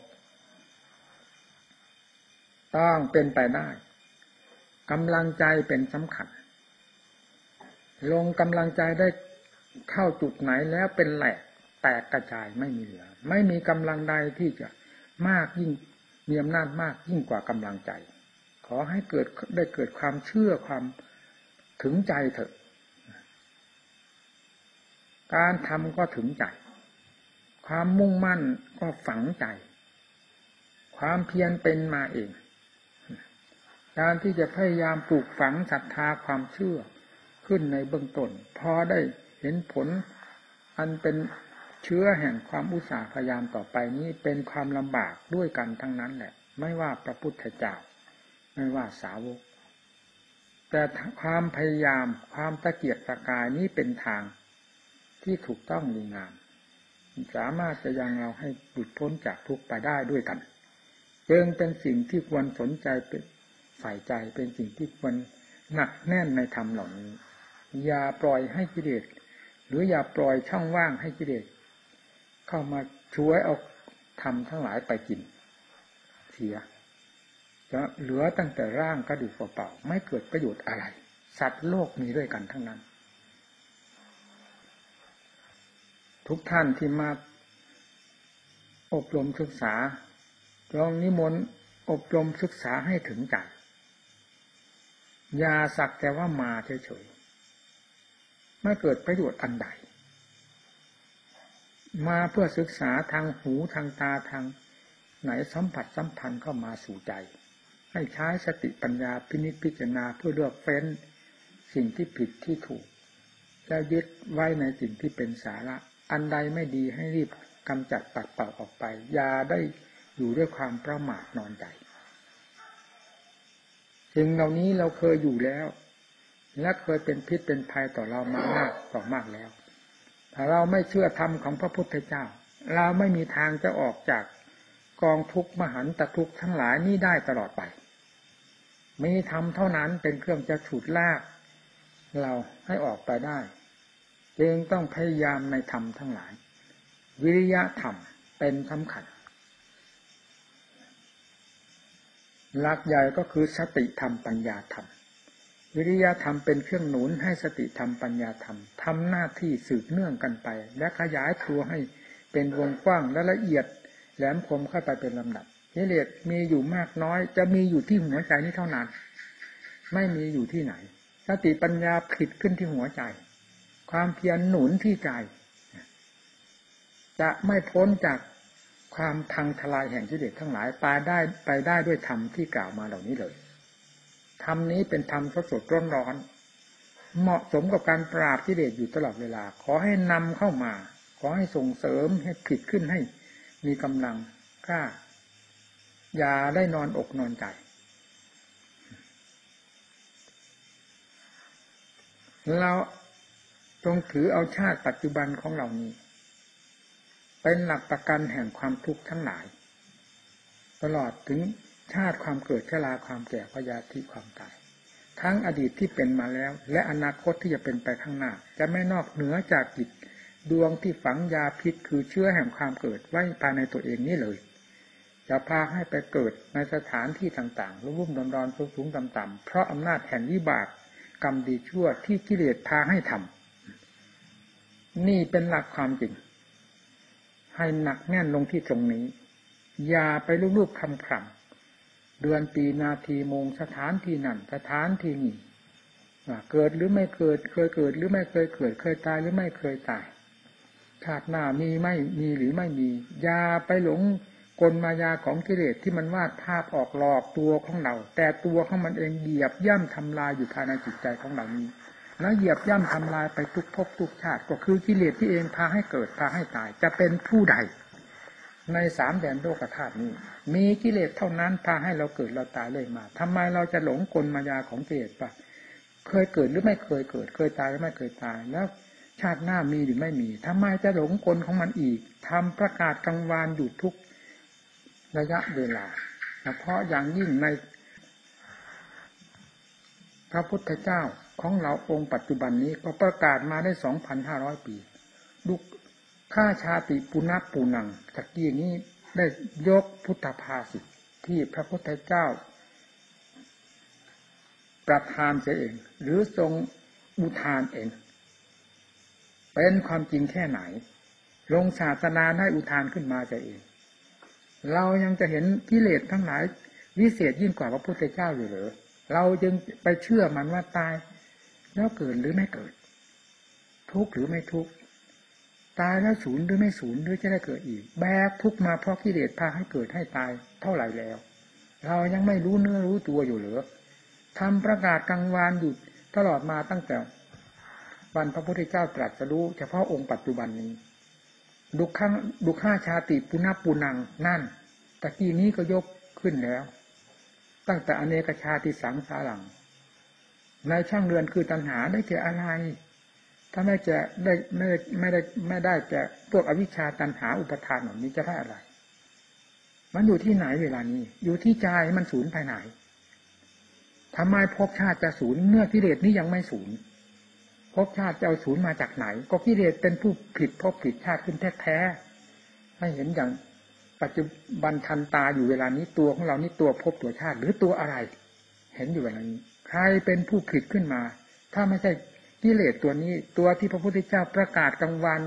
ต้องเป็นไปได้กำลังใจเป็นสำคัญลงกำลังใจได้เข้าจุดไหนแล้วเป็นแหลกแตกกระจายไม่มีเหลือไม่มีกำลังใดที่จะมากยิ่งมีอำนาจมากยิ่งกว่ากำลังใจขอให้เกิดความเชื่อความถึงใจเถอะการทำก็ถึงใจความมุ่งมั่นก็ฝังใจความเพียรเป็นมาเองการที่จะพยายามปลูกฝังศรัทธาความเชื่อขึ้นในเบื้องต้นพอได้เห็นผลอันเป็นเชื้อแห่งความอุตสาห์พยายามต่อไปนี้เป็นความลำบากด้วยกันทั้งนั้นแหละไม่ว่าพระพุทธเจ้าไม่ว่าสาวกแต่ความพยายามความตะเกียกตะกายนี้เป็นทางที่ถูกต้องดีงามสามารถจะยังเราให้หลุดพ้นจากทุกข์ไปได้ด้วยกันจึงเป็นสิ่งที่ควรสนใจเป็นใส่ใจเป็นสิ่งที่ควรหนักแน่นในธรรมเหล่านี้อย่าปล่อยให้กิเลสหรืออย่าปล่อยช่องว่างให้กิเลสเข้ามาช่วยเอาธรรมทั้งหลายไปกินเสียจะเหลือตั้งแต่ร่างกระดูกเปล่าๆไม่เกิดประโยชน์อะไรสัตว์โลกมีด้วยกันทั้งนั้นทุกท่านที่มาอบรมศึกษาลองนิมนต์อบรมศึกษาให้ถึงใจอย่าสักแต่ว่ามาเฉยๆไม่เกิดประโยชน์อันใดมาเพื่อศึกษาทางหูทางตาทางไหนสัมผัสสัมพันธ์เข้ามาสู่ใจให้ใช้สติปัญญาพินิจพิจารณาเพื่อเลือกเฟ้นสิ่งที่ผิดที่ถูกแล้วยึดไว้ในสิ่งที่เป็นสาระอันใดไม่ดีให้รีบกำจัดปัดเป่าออกไปอย่าได้อยู่ด้วยความประมาทนอนใจสิ่งเหล่านี้เราเคยอยู่แล้วและเคยเป็นพิษเป็นภัยต่อเรามามากต่อมากแล้วถ้าเราไม่เชื่อธรรมของพระพุทธเจ้าเราไม่มีทางจะออกจากกองทุกข์มหันตทุกข์ทั้งหลายนี้ได้ตลอดไปมีธรรมเท่านั้นเป็นเครื่องจะฉุดลากเราให้ออกไปได้จึงต้องพยายามในธรรมทั้งหลายวิริยะธรรมเป็นสำคัญหลักใหญ่ก็คือสติธรรมปัญญาธรรมวิริยะธรรมเป็นเครื่องหนุนให้สติธรรมปัญญาธรรมทำหน้าที่สืบเนื่องกันไปและขยายตัวให้เป็นวงกว้างและละเอียดแหลมคมเข้าไปเป็นลำดับกิเลสมีอยู่มากน้อยจะมีอยู่ที่หัวใจนี้เท่านั้นไม่มีอยู่ที่ไหนสติปัญญาผลิตขึ้นที่หัวใจความเพียรหนุนที่ใจจะไม่พ้นจากความพังทลายแห่งกิเลสทั้งหลายไปได้ด้วยธรรมที่กล่าวมาเหล่านี้เลยธรรมนี้เป็นธรรมสดๆร้อนๆเหมาะสมกับการปราบกิเลสอยู่ตลอดเวลาขอให้นำเข้ามาขอให้ส่งเสริมให้ผลิตขึ้นให้มีกำลังกล้าอย่าได้นอนอกนอนใจเราจงถือเอาชาติปัจจุบันของเรานี้เป็นหลักประกันแห่งความทุกข์ทั้งหลายตลอดถึงชาติความเกิดชราความแก่พยาธิความตายทั้งอดีตที่เป็นมาแล้วและอนาคตที่จะเป็นไปข้างหน้าจะไม่นอกเหนือจากจิตดวงที่ฝังยาพิษคือเชื้อแห่งความเกิดไว้ภายในตัวเองนี่เลยจะพาให้ไปเกิดในสถานที่ต่างๆรุ่มๆดอนๆสูงๆต่ำๆเพราะอำนาจแห่งวิบากกรรมดีชั่วที่กิเลสพาให้ทำนี่เป็นหลักความจริงให้หนักแน่นลงที่ตรงนี้อย่าไปรูปๆคำเดือนปีนาทีโมงสถานที่นั่นสถานที่นี่ว่าเกิดหรือไม่เกิดเคยเกิดหรือไม่เคยเกิดเคยตายหรือไม่เคยตายชาติหน้ามีไม่มีหรือไม่มีอย่าไปหลงกลมายาของกิเลสที่มันวาดภาพออกหลอกตัวของเราแต่ตัวของมันเองเหยียบย่ำทำลายอยู่ภายในจิตใจของเรานี้แล้วเหยียบย่ำทำลายไปทุกภพทุกชาติก็คือกิเลสที่เองพาให้เกิดพาให้ตายจะเป็นผู้ใดในสามแดนโลกธาตุนี้มีกิเลสเท่านั้นพาให้เราเกิดเราตายเลยมาทำไมเราจะหลงกลมายาของกิเลสปะเคยเกิดหรือไม่เคยเกิดเคยตายหรือไม่เคยตายแล้วชาติหน้ามีหรือไม่มีทำไมจะหลงกลของมันอีกทำประกาศกังวานอยู่ทุกระยะเวลาเฉพาะอย่างยิ่งในพระพุทธเจ้าของเราองค์ปัจจุบันนี้ก็ประกาศมาได้ 2,500 ปีดุข้าชาติปุณณปูนังตะกี้นี้ได้ยกพุทธภาษิตที่พระพุทธเจ้าประทานเสียเองหรือทรงอุทานเองเป็นความจริงแค่ไหนลงศาสนาได้อุทานขึ้นมาเสียเองเรายังจะเห็นกิเลสทั้งหลายวิเศษยิ่งกว่าพระพุทธเจ้าอยู่หรือเราจึงไปเชื่อมันว่าตายแล้วเกิดหรือไม่เกิดทุกข์หรือไม่ทุกข์ตายแล้วสูญหรือไม่สูญหรือจะได้เกิดอีกแบกทุกข์มาเพราะกิเลสพาให้เกิดให้ตายเท่าไหร่แล้วเรายังไม่รู้เนื้อรู้ตัวอยู่หรือทำประกาศกังวานอยู่ตลอดมาตั้งแต่วันพระพุทธเจ้าตรัสรู้เฉพาะองค์ปัจจุบันนี้ดุข้าชาติปุณณปูนังนั่นตะกี้นี้ก็ยกขึ้นแล้วตั้งแต่อเนกชาติสังสารังในช่างเรือนคือตัณหาได้แก่อะไรถ้าไม่แก่ไม่ได้แก่พวกอวิชชาตัณหาอุปทานเหล่านี้จะได้อะไรมันอยู่ที่ไหนเวลานี้อยู่ที่ใจมันสูญภายในทำไมภพชาติจะสูญเมื่อกิเลสนี้ยังไม่สูญภพชาติจะเอาสูญมาจากไหนก็กิเลสเป็นผู้ผิดภพผิดชาติขึ้นแท้ๆให้เห็นอย่างปัจจุบันทันตาอยู่เวลานี้ตัวของเรานี่ตัวภพตัวชาติหรือตัวอะไรเห็นอยู่เวลานี้ใครเป็นผู้ผิดขึ้นมาถ้าไม่ใช่กิเลสตัวนี้ตัวที่พระพุทธเจ้าประกาศกลางวัน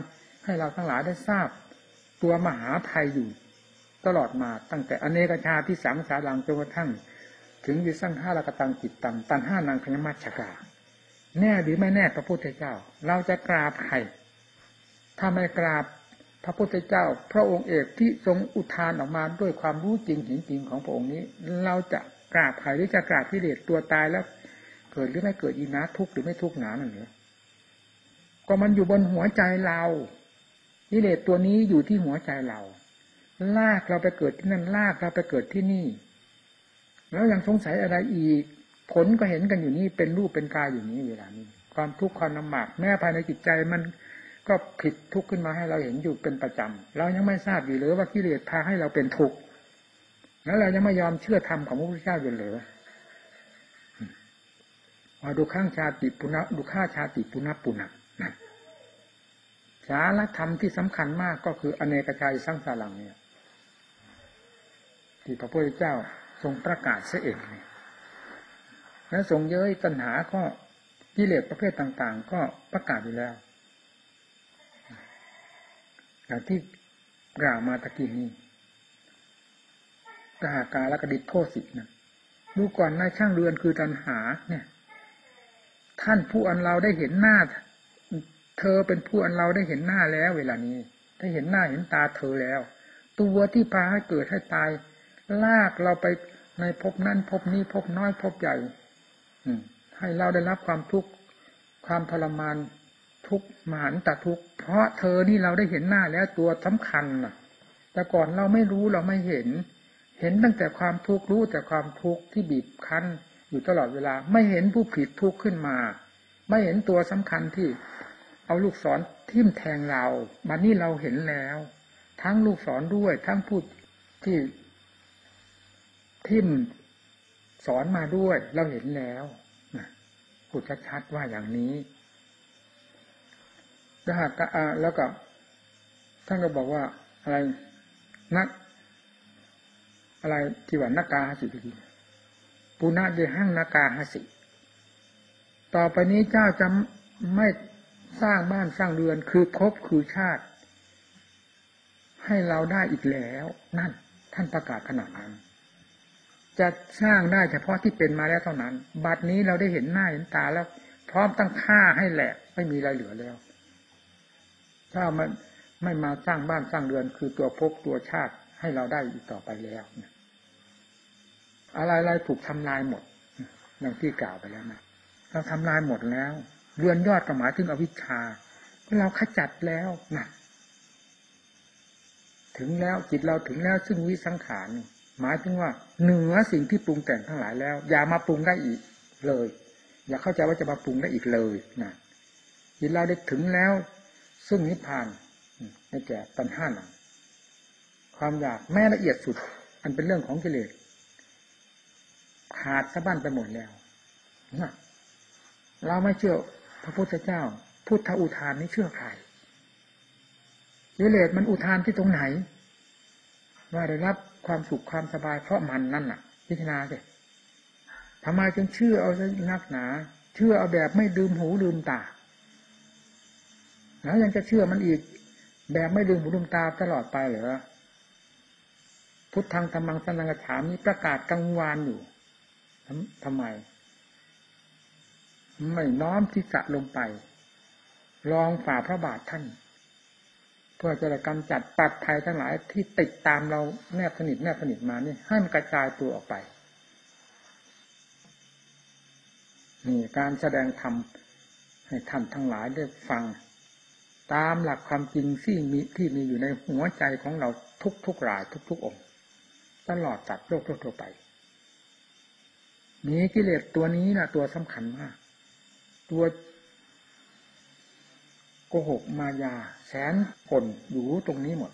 ให้เราทั้งหลายได้ทราบตัวมหาภัยอยู่ตลอดมาตั้งแต่อเนกชาติที่สังสารังจนกระทั่งถึงวิสังขารกตังจิตตังตัณห้านังคณมัชฌกาแน่หรือไม่แน่พระพุทธเจ้าเราจะกราบใครถ้าไม่กราบพระพุทธเจ้าพระองค์เอกที่ทรงอุทานออกมาด้วยความรู้จริงเห็นจริงของพระองค์นี้เราจะกราบใครหรือจะกราบกิเลสตัวตายแล้วเกิดหรือไม่เกิดอีนะทุกข์หรือไม่ทุกข์หนานั่นเหรอก็มันอยู่บนหัวใจเรากิเลสตัวนี้อยู่ที่หัวใจเราลากเราไปเกิดที่นั่นลากเราไปเกิดที่นี่แล้วยังสงสัยอะไรอีกผลก็เห็นกันอยู่นี่เป็นรูปเป็นกายอยู่นี้เวลานี้ความทุกข์ความลำบากแม้ภายในจิตใจมันก็ผิดทุกข์ขึ้นมาให้เราเห็นอยู่เป็นประจำเรายังไม่ทราบอยู่เลยว่ากิเลสพาให้เราเป็นทุกข์แล้วเรายังไม่ยอมเชื่อธรรมของพระพุทธเจ้าอยู่เลยดูข้างชาติปุณะดูข้าชาติปุณะปุณะสาระธรรมที่สำคัญมากก็คืออเนกชาติสังสารังเนี่ยที่พระพุทธเจ้าทรงประกาศเสียเองและทรงเย้ยตัณหาก็กิเลสประเภทต่างๆก็ประกาศอยู่แล้วอย่างที่กล่าวมาตะกี้นี้กหากาและกดิษโทสิกนะดูก่อนนายช่างเรือนคือตัณหาเนี่ยท่านผู้อันเราได้เห็นหน้าเธอเป็นผู้อันเราได้เห็นหน้าแล้วเวลานี้ได้เห็นหน้าเห็นตาเธอแล้วตัวที่พาให้เกิดให้ตายลากเราไปในภพนั้นภพนี้ภพน้อยภพใหญ่ให้เราได้รับความทุกข์ความทรมานทุกข์มหันตทุกข์เพราะเธอนี่เราได้เห็นหน้าแล้วตัวสำคัญน่ะแต่ก่อนเราไม่รู้เราไม่เห็นตั้งแต่ความทุกข์รู้แต่ความทุกข์ที่บีบคั้นอยู่ตลอดเวลาไม่เห็นผู้ผิดทุกข์ขึ้นมาไม่เห็นตัวสำคัญที่เอาลูกศรทิ่มแทงเราบัดนี้เราเห็นแล้วทั้งลูกศรด้วยทั้งผู้ที่ทิ่มสอนมาด้วยเราเห็นแล้วพูดชัดๆว่าอย่างนี้แล้วก็ท่านก็บอกว่าอะไรนักอะไรที่ว่านักกาหสิปุณะเดหังนักกาหสิต่อไปนี้เจ้าจะไม่สร้างบ้านสร้างเรือนคือภพคือชาติให้เราได้อีกแล้วนั่นท่านประกาศขนาดนั้นจะสร้างได้เฉพาะที่เป็นมาแล้วเท่านั้นบัดนี้เราได้เห็นหน้าเห็นตาแล้วพร้อมตั้งฆ่าให้แหลกไม่มีอะไรเหลือแล้วถ้ามันไม่มาสร้างบ้านสร้างเรือนคือตัวภพตัวชาติให้เราได้อีกต่อไปแล้วอะไรๆถูกทำลายหมดอย่างที่กล่าวไปแล้วนะเราทำลายหมดแล้วเรือนยอดก็หมายถึงอวิชชาเราขจัดแล้วนะถึงแล้วจิตเราถึงแล้วซึ่งวิสังขารหมายถึงว่าเหนือสิ่งที่ปรุงแต่งทั้งหลายแล้วอย่ามาปรุงได้อีกเลยอย่าเข้าใจว่าจะมาปรุงได้อีกเลยนะจิตเราได้ถึงแล้วซึ่งนิพพานให้แก่ตัณหาหนังความอยากแม้ละเอียดสุดอันเป็นเรื่องของกิเลสขาดสะบั้นไปหมดแล้วนะเราไม่เชื่อพระพุทธเจ้าพุทธอุทานนี้เชื่อใครกิเลสมันอุทานที่ตรงไหนว่าได้รับความสุขความสบายเพราะมันนั่นน่ะพิจารณาสิทำไมจึงเชื่อเอาซะนักหนาเชื่อเอาแบบไม่ลืมหูลืมตาแล้วยังจะเชื่อมันอีกแบบไม่ลืมหูลืมตาตลอดไปเหรอพุทธังธัมมังสังฆังกัจฉามิประกาศกังวานอยู่ทำไมไม่น้อมทิศะลงไปลองฝ่าพระบาทท่านเพื่อจะได้กำจัดปัดภัยทั้งหลายที่ติดตามเราแนบสนิทมานี่ให้มันกระจายตัวออกไปนี่การแสดงธรรมให้ท่านทั้งหลายได้ฟังตามหลักความจริงที่มีอยู่ในหัวใจของเราทุกรายทุกองค์ตลอดจัดโลกทั่วไปมีกิเลสตัวนี้นะตัวสำคัญมากตัวโกหกมายาแสนกลอยู่ตรงนี้หมด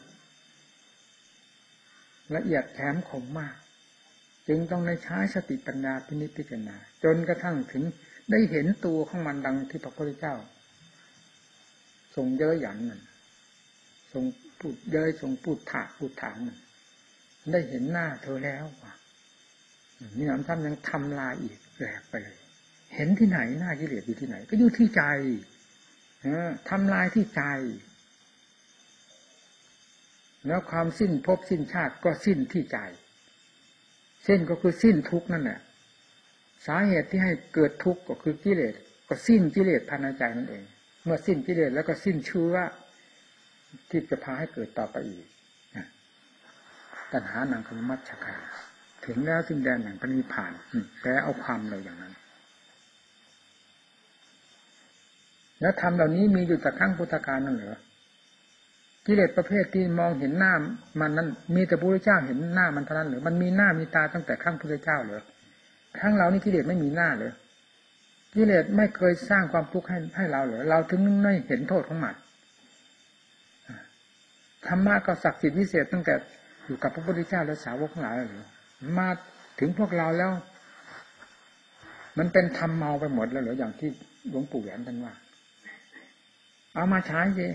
ละเอียดแถมคมมากจึงต้องในใช้สติปัญญาพินิจพิจารณาจนกระทั่งถึงได้เห็นตัวของมันดังที่พระพุทธเจ้าทรงเย้ยหยันมันทรงพูดเย้ยทรงพูดถางมันได้เห็นหน้าเธอแล้วนี่น้ำซ้ำยังทำลายอีกแหลกไปเลยเห็นที่ไหนหน้ากิเลสอยู่ที่ไหนก็อยู่ที่ใจทำลายที่ใจแล้วความสิ้นภพสิ้นชาติก็สิ้นที่ใจสิ้นก็คือสิ้นทุกข์นั่นแหละสาเหตุที่ให้เกิดทุกข์ก็คือกิเลสก็สิ้นกิเลสภายในใจนั่นเองเมื่อสิ้นกิเลสแล้วก็สิ้นเชื้อที่จะพาให้เกิดต่อไปอีกตัณหานังคมมัชฌคาถึงแล้วซึ่งแดนแห่งพระนิพพานแปลเอาความเลยอย่างนั้นแล้วธรรมเหล่านี้มีอยู่แต่ครั้งพุทธกาลนั่นเหรอกิเลสประเภทที่มองเห็นหน้ามันนั้นมีแต่พระพุทธเจ้าเห็นหน้ามันเท่านั้นหรือมันมีหน้ามีตาตั้งแต่ครั้งพุทธเจ้าเหรอครั้งเรานี่กิเลสไม่มีหน้าเลยกิเลสไม่เคยสร้างความทุกข์ให้เราเหรอเราถึงไม่เห็นโทษของมันธรรมะก็ศักดิ์สิทธิ์วิเศษตั้งแต่อยู่กับพระพุทธเจ้าและสาวกทั้งหลายหรือมาถึงพวกเราแล้วมันเป็นธรรมเมาไปหมดแล้วเหรออย่างที่หลวงปู่แหวนท่านว่าเอามาใช้สิ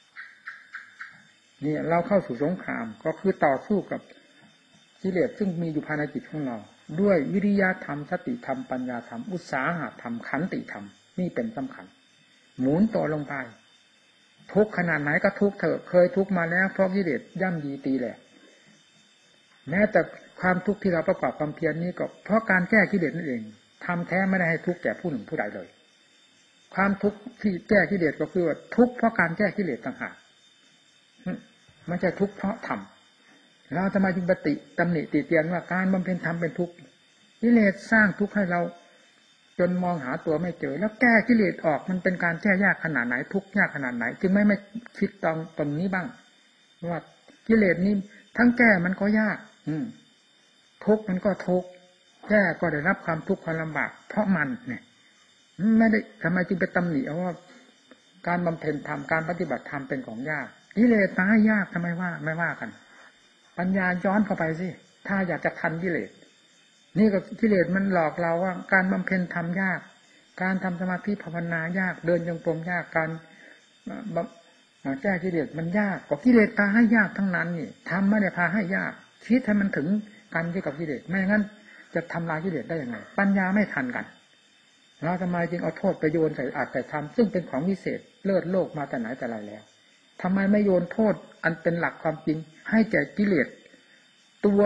นี่เราเข้าสู่สงครามก็คือต่อสู้กับกิเลสซึ่งมีอยู่ภายในจิตของเราด้วยวิริยะธรรมสติธรรมปัญญาธรรมอุตสาหะธรรมขันติธรรมนี่เป็นสำคัญหมุนตัวลงไปทุกขนาดไหนก็ทุกเถอะเคยทุกมาแล้วเพราะกิเลสย่ำยีตีแหละแม้แต่ความทุกข์ที่เราประกอบความเพียรนี้ก็เพราะการแก้กิเลสนั่นเองทำแท้ไม่ได้ให้ทุกข์แก่ผู้หนึ่งผู้ใดเลยความทุกข์ที่แก้กิเลสก็คือว่าทุกข์เพราะการแก้กิเลสต่างหากไม่ใช่ทุกข์เพราะธรรมเราทำไมจึงปฏิตำหนิติเตียนว่าการบำเพ็ญธรรมเป็นทุกข์กิเลสสร้างทุกข์ให้เราจนมองหาตัวไม่เจอแล้วแก้กิเลสออกมันเป็นการแก้ยากขนาดไหนทุกข์ยากขนาดไหนจึงไม่คิดตรงนี้บ้างว่ากิเลสนี้ทั้งแก้มันก็ยากทุกข์มันก็ทุกข์แก้ก็ได้รับความทุกข์ความลำบากเพราะมันเนี่ยไม่ได้ทำไมจึงไปตำหนิเอาว่าการบำเพ็ญธรรมการปฏิบัติธรรมเป็นของยากกิเลสตายยากทำไมว่าไม่ว่ากันปัญญาย้อนเข้าไปสิถ้าอยากจะทันกิเลสนี่ก็กิเลสมันหลอกเราว่าการบำเพ็ญธรรมยากการทำสมาธิภาวนายากเดินจงกรมยากการแก้กิเลสมันยากก็กิเลสพาให้ยากทั้งนั้นนี่ทำไม่ได้พาให้ยากคิดให้มันถึงกันที่กับกิเลสไม่งั้นจะทำลายกิเลสได้ยังไงปัญญาไม่ทันกันเราทำไมจึงเอาโทษไปโยนใส่อัตแต่ธรรมซึ่งเป็นของวิเศษเลิศโลกมาแต่ไหนแต่ไรแล้วทำไมไม่โยนโทษอันเป็นหลักความจริงให้แก่กิเลสตัว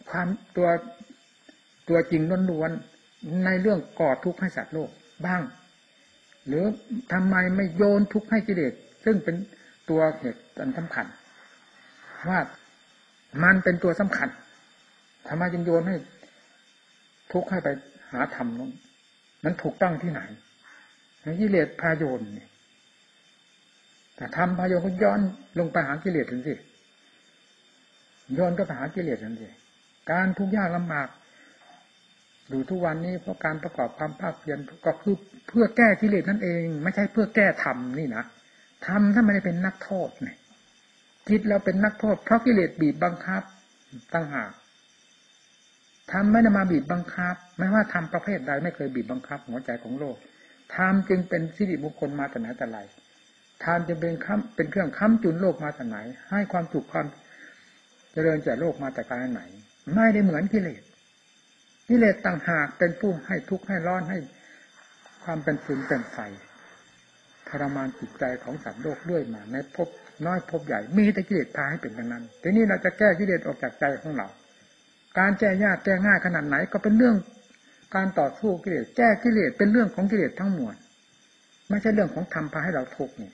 จริงล้วนๆในเรื่องก่อทุกข์ให้สัตว์โลกบ้างหรือทำไมไม่โยนทุกข์ให้กิเลสซึ่งเป็นตัวเหตุอันสำคัญว่ามันเป็นตัวสำคัญทำไมจึงโยนให้ทุกข์ให้ไปหาธรรมนั้นมันถูกต้องที่ไหนกิเลสพาโยนแต่ธรรมพาโยนก็ย้อนลงไปหากิเลสทันทีย้อนก็ไปหากิเลสทันทีการทุกข์ยากลำบากอยู่ทุกวันนี้เพราะการประกอบความภาคเพียรก็คือเพื่อแก้กิเลสนั่นเองไม่ใช่เพื่อแก้ธรรมนี่นะธรรมถ้าไม่ได้เป็นนักโทษเนี่ยจิตเราเป็นนักโทษเพราะกิเลสบีบบังคับต่างหากธรรมไม่ได้มาบีบบังคับไม่ว่าธรรมประเภทใดไม่เคยบีบบังคับหัวใจของโลกธรรมจึงเป็นสิริมงคลมาแต่ไหนแต่ไรธรรมจะเป็นเครื่องค้ำจุนโลกมาแต่ไหนให้ความสุขความเจริญแก่โลกมาแต่การไหนไม่ได้เหมือนกิเลสกิเลสต่างหากเป็นผู้ให้ทุกข์ให้ร้อนให้ความเป็นฟืนเป็นไฟทรมานจิตใจของสัตว์โลกด้วยมาในภพน้อยภพใหญ่มีแต่กิเลสพาให้เป็นอย่างนั้นทีนี้เราจะแก้กิเลสออกจากใจของเราการแก้ยากแก้ง่ายขนาดไหนก็เป็นเรื่องการต่อสู้กิเลสแก้กิเลสเป็นเรื่องของกิเลสทั้งมวลไม่ใช่เรื่องของธรรมพาให้เราทุกข์นี่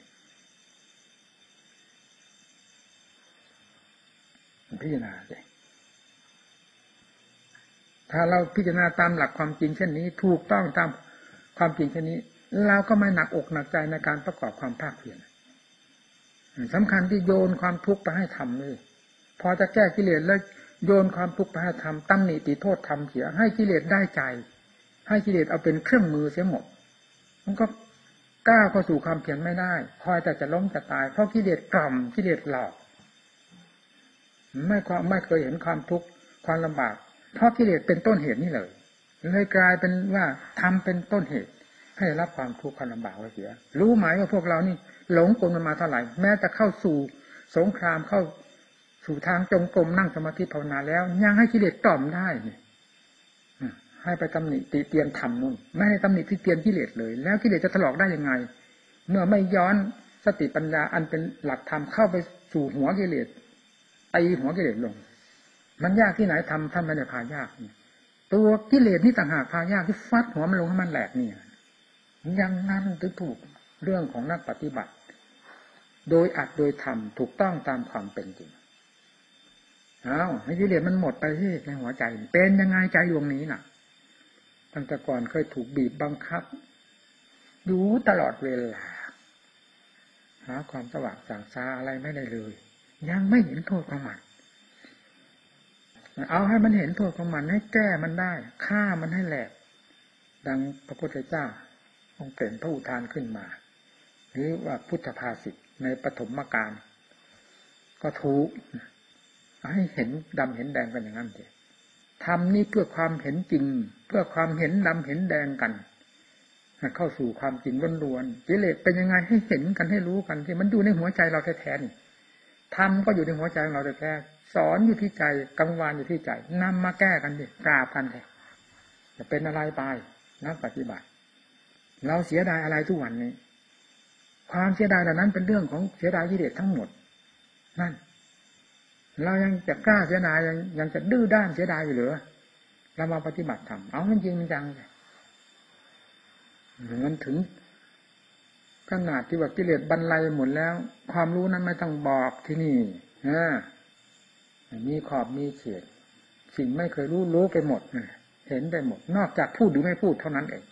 พิจารณาสิถ้าเราพิจารณาตามหลักความจริงเช่นนี้ถูกต้องตามความจริงเช่นนี้เราก็ไม่หนักอกหนักใจในการประกอบความภาคเพียรสำคัญที่โยนความทุกข์ไปให้ทำเลยพอจะแก้กิเลสแล้วโยนความทุกข์ไปให้ทำตำหนิติโทษทำเสียให้กิเลสได้ใจให้กิเลสเอาเป็นเครื่องมือเสียหมดมันก็ก้าวเข้าสู่ความเพียรไม่ได้คอยแต่จะล้มจะตายเพราะกิเลสกล่อมกิเลสหลอกไม่เคยเห็นความทุกข์ความลำบากเพราะกิเลสเป็นต้นเหตุนี่เลยกลายเป็นว่าทำเป็นต้นเหตุให้รับความทุกข์ความลำบากไว้เสียรู้ไหมว่าพวกเรานี่หลงกลมันมาเท่าไหร่แม้จะเข้าสู่สงครามเข้าสู่ทางจงกรมนั่งสมาธิภาวนาแล้วยังให้กิเลสกล่อมได้เนี่ยให้ไปตำหนิติเตียนธรรมนู่นไม่ให้ตำหนิติเตียนกิเลสเลยแล้วกิเลสจะถลอกได้ยังไงเมื่อไม่ย้อนสติปัญญาอันเป็นหลักธรรมเข้าไปสู่หัวกิเลสตีหัวกิเลสลงมันยากที่ไหนทำท่านไม่ได้พายากตัวกิเลสนี่ต่างหากพายากที่ฟัดหัวมันลงให้มันแหลกนี่อย่างนั้นถึงถูกเรื่องของนักปฏิบัติโดยอัดโดยทำถูกต้องตามความเป็นจริงให้กิเลสมันหมดไปที่ในหัวใจเป็นยังไงใจดวงนี้น่ะตั้งแต่ก่อนเคยถูกบีบบังคับอยู่ตลอดเวลาหาความสว่างสางซาอะไรไม่ได้เลยยังไม่เห็นโทษของมันเอาให้มันเห็นโทษของมันให้แก้มันได้ฆ่ามันให้แหลกดังพระพุทธเจ้าองค์เป็นพระอุทานขึ้นมาหรือว่าพุทธภาษิตในปฐมกาลก็ถูกให้เห็นดำเห็นแดงกันอย่างนั้นเลยทำนี่เพื่อความเห็นจริงเพื่อความเห็นดำเห็นแดงกันเข้าสู่ความจริงล้วนๆกิเลสเป็นยังไงให้เห็นกันให้รู้กันที่มันอยู่ในหัวใจเราแท้ๆนี่ธรรมก็อยู่ในหัวใจของเราแท้ๆสอนอยู่ที่ใจกังวานอยู่ที่ใจนำมาแก้กันดิกราบกันเลยจะเป็นอะไรไปนักปฏิบัติเราเสียดายอะไรทุกวันนี้ความเสียดายเหล่านั้นเป็นเรื่องของเสียดายกิเลสทั้งหมดนั่นเรายังจะกล้าเสียดายยังจะดื้อด้านเสียดายอยู่เหรอเรามาปฏิบัติธรรมเอามันจริงมันจังเลยมันถึงขนาดที่ว่ากิเลสบรรลัยหมดแล้วความรู้นั้นไม่ต้องบอกที่นี่มีขอบมีเขตสิ่งไม่เคยรู้ไปหมดเห็นไปหมดนอกจากพูดหรือไม่พูดเท่านั้นเอง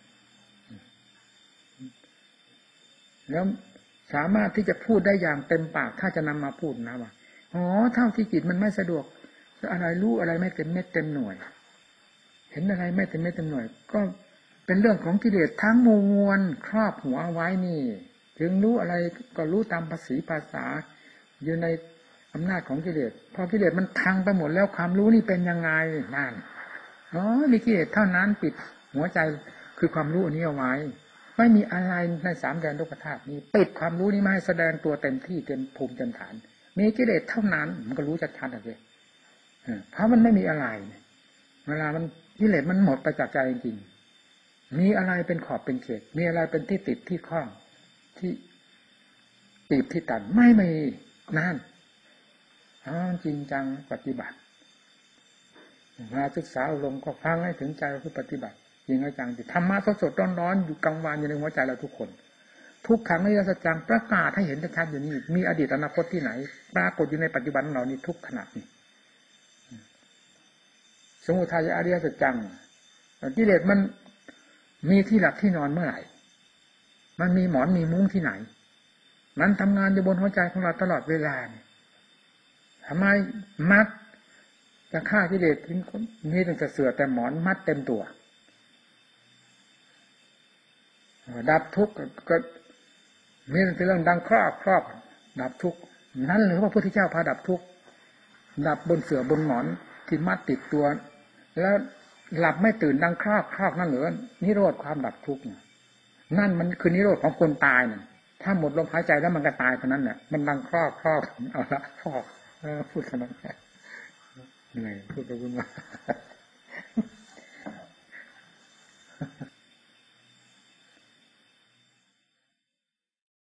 แล้วสามารถที่จะพูดได้อย่างเต็มปากถ้าจะนำมาพูดนะว่าเท่าที่จิตมันไม่สะดวกอะไรรู้อะไรไม่เต็มเม็ดเต็มหน่วยเห็นอะไรไม่เต็มเม็ดเต็มหน่วยก็เป็นเรื่องของกิเลสทั้งมวลครอบหัวไว้นี่ถึงรู้อะไรก็รู้ตามภาษาอยู่ในอำนาจของกิเลสพอกิเลสมันทังไปหมดแล้วความรู้นี่เป็นยังไงนั่นมีกิเลสเท่านั้นปิดหัวใจคือความรู้อันนี้เอาไว้ไม่มีอะไรในสามแดนโลกธาตุนี้ปิดความรู้นี้ไม่ให้แสดงตัวเต็มที่เต็มภูมิเต็มฐานมีกิเลสเท่านั้นมันก็รู้ชัดๆเลยเพราะมันไม่มีอะไรเวลามันกิเลสมันหมดไปจากใจจริงๆมีอะไรเป็นขอบเป็นเขตมีอะไรเป็นที่ติดที่ข้องที่ตีบที่ตันไม่มีนั่นจริงจังปฏิบัติมาศึกษาอบรมก็ฟังให้ถึงใจผู้ปฏิบัติจริงจังที่ธรรมะสดๆร้อนๆอยู่กลางวันอยู่ในหัวใจเราทุกคนทุกครั้งในสัจจังประกาศให้เห็นชัดๆอยู่นี่มีอดีตอนาคตที่ไหนปรากฏอยู่ในปัจจุบันของเรานี่ทุกขณะนี้สมุทัยอริยสัจจังกิเลสมันมีที่หลับที่นอนเมื่อไหร่มันมีหมอนมีมุ้งที่ไหนมันทำงานอยู่บนหัวใจของเราตลอดเวลาทำไมมัดจะฆ่ากิเลสทิ้งมีตั้งแต่เสือแต่หมอนมัดเต็มตัวดับทุกข์ก็มีแต่เรื่องดังครอบดับทุกข์นั่นหรือว่าพระพุทธเจ้าพาดับทุกข์ดับบนเสื่อบนหมอนที่มัดติดตัวแล้วหลับไม่ตื่นดังครอบนั่นหรือนิโรธความดับทุกข์นั่นมันคือนิโรธของคนตายน่ะถ้าหมดลมหายใจแล้วมันก็ตายเท่านั้นแหละมันดังครอบเอาละครอบพูดขนาดนี้เหนื่อยพูดไปพูดมา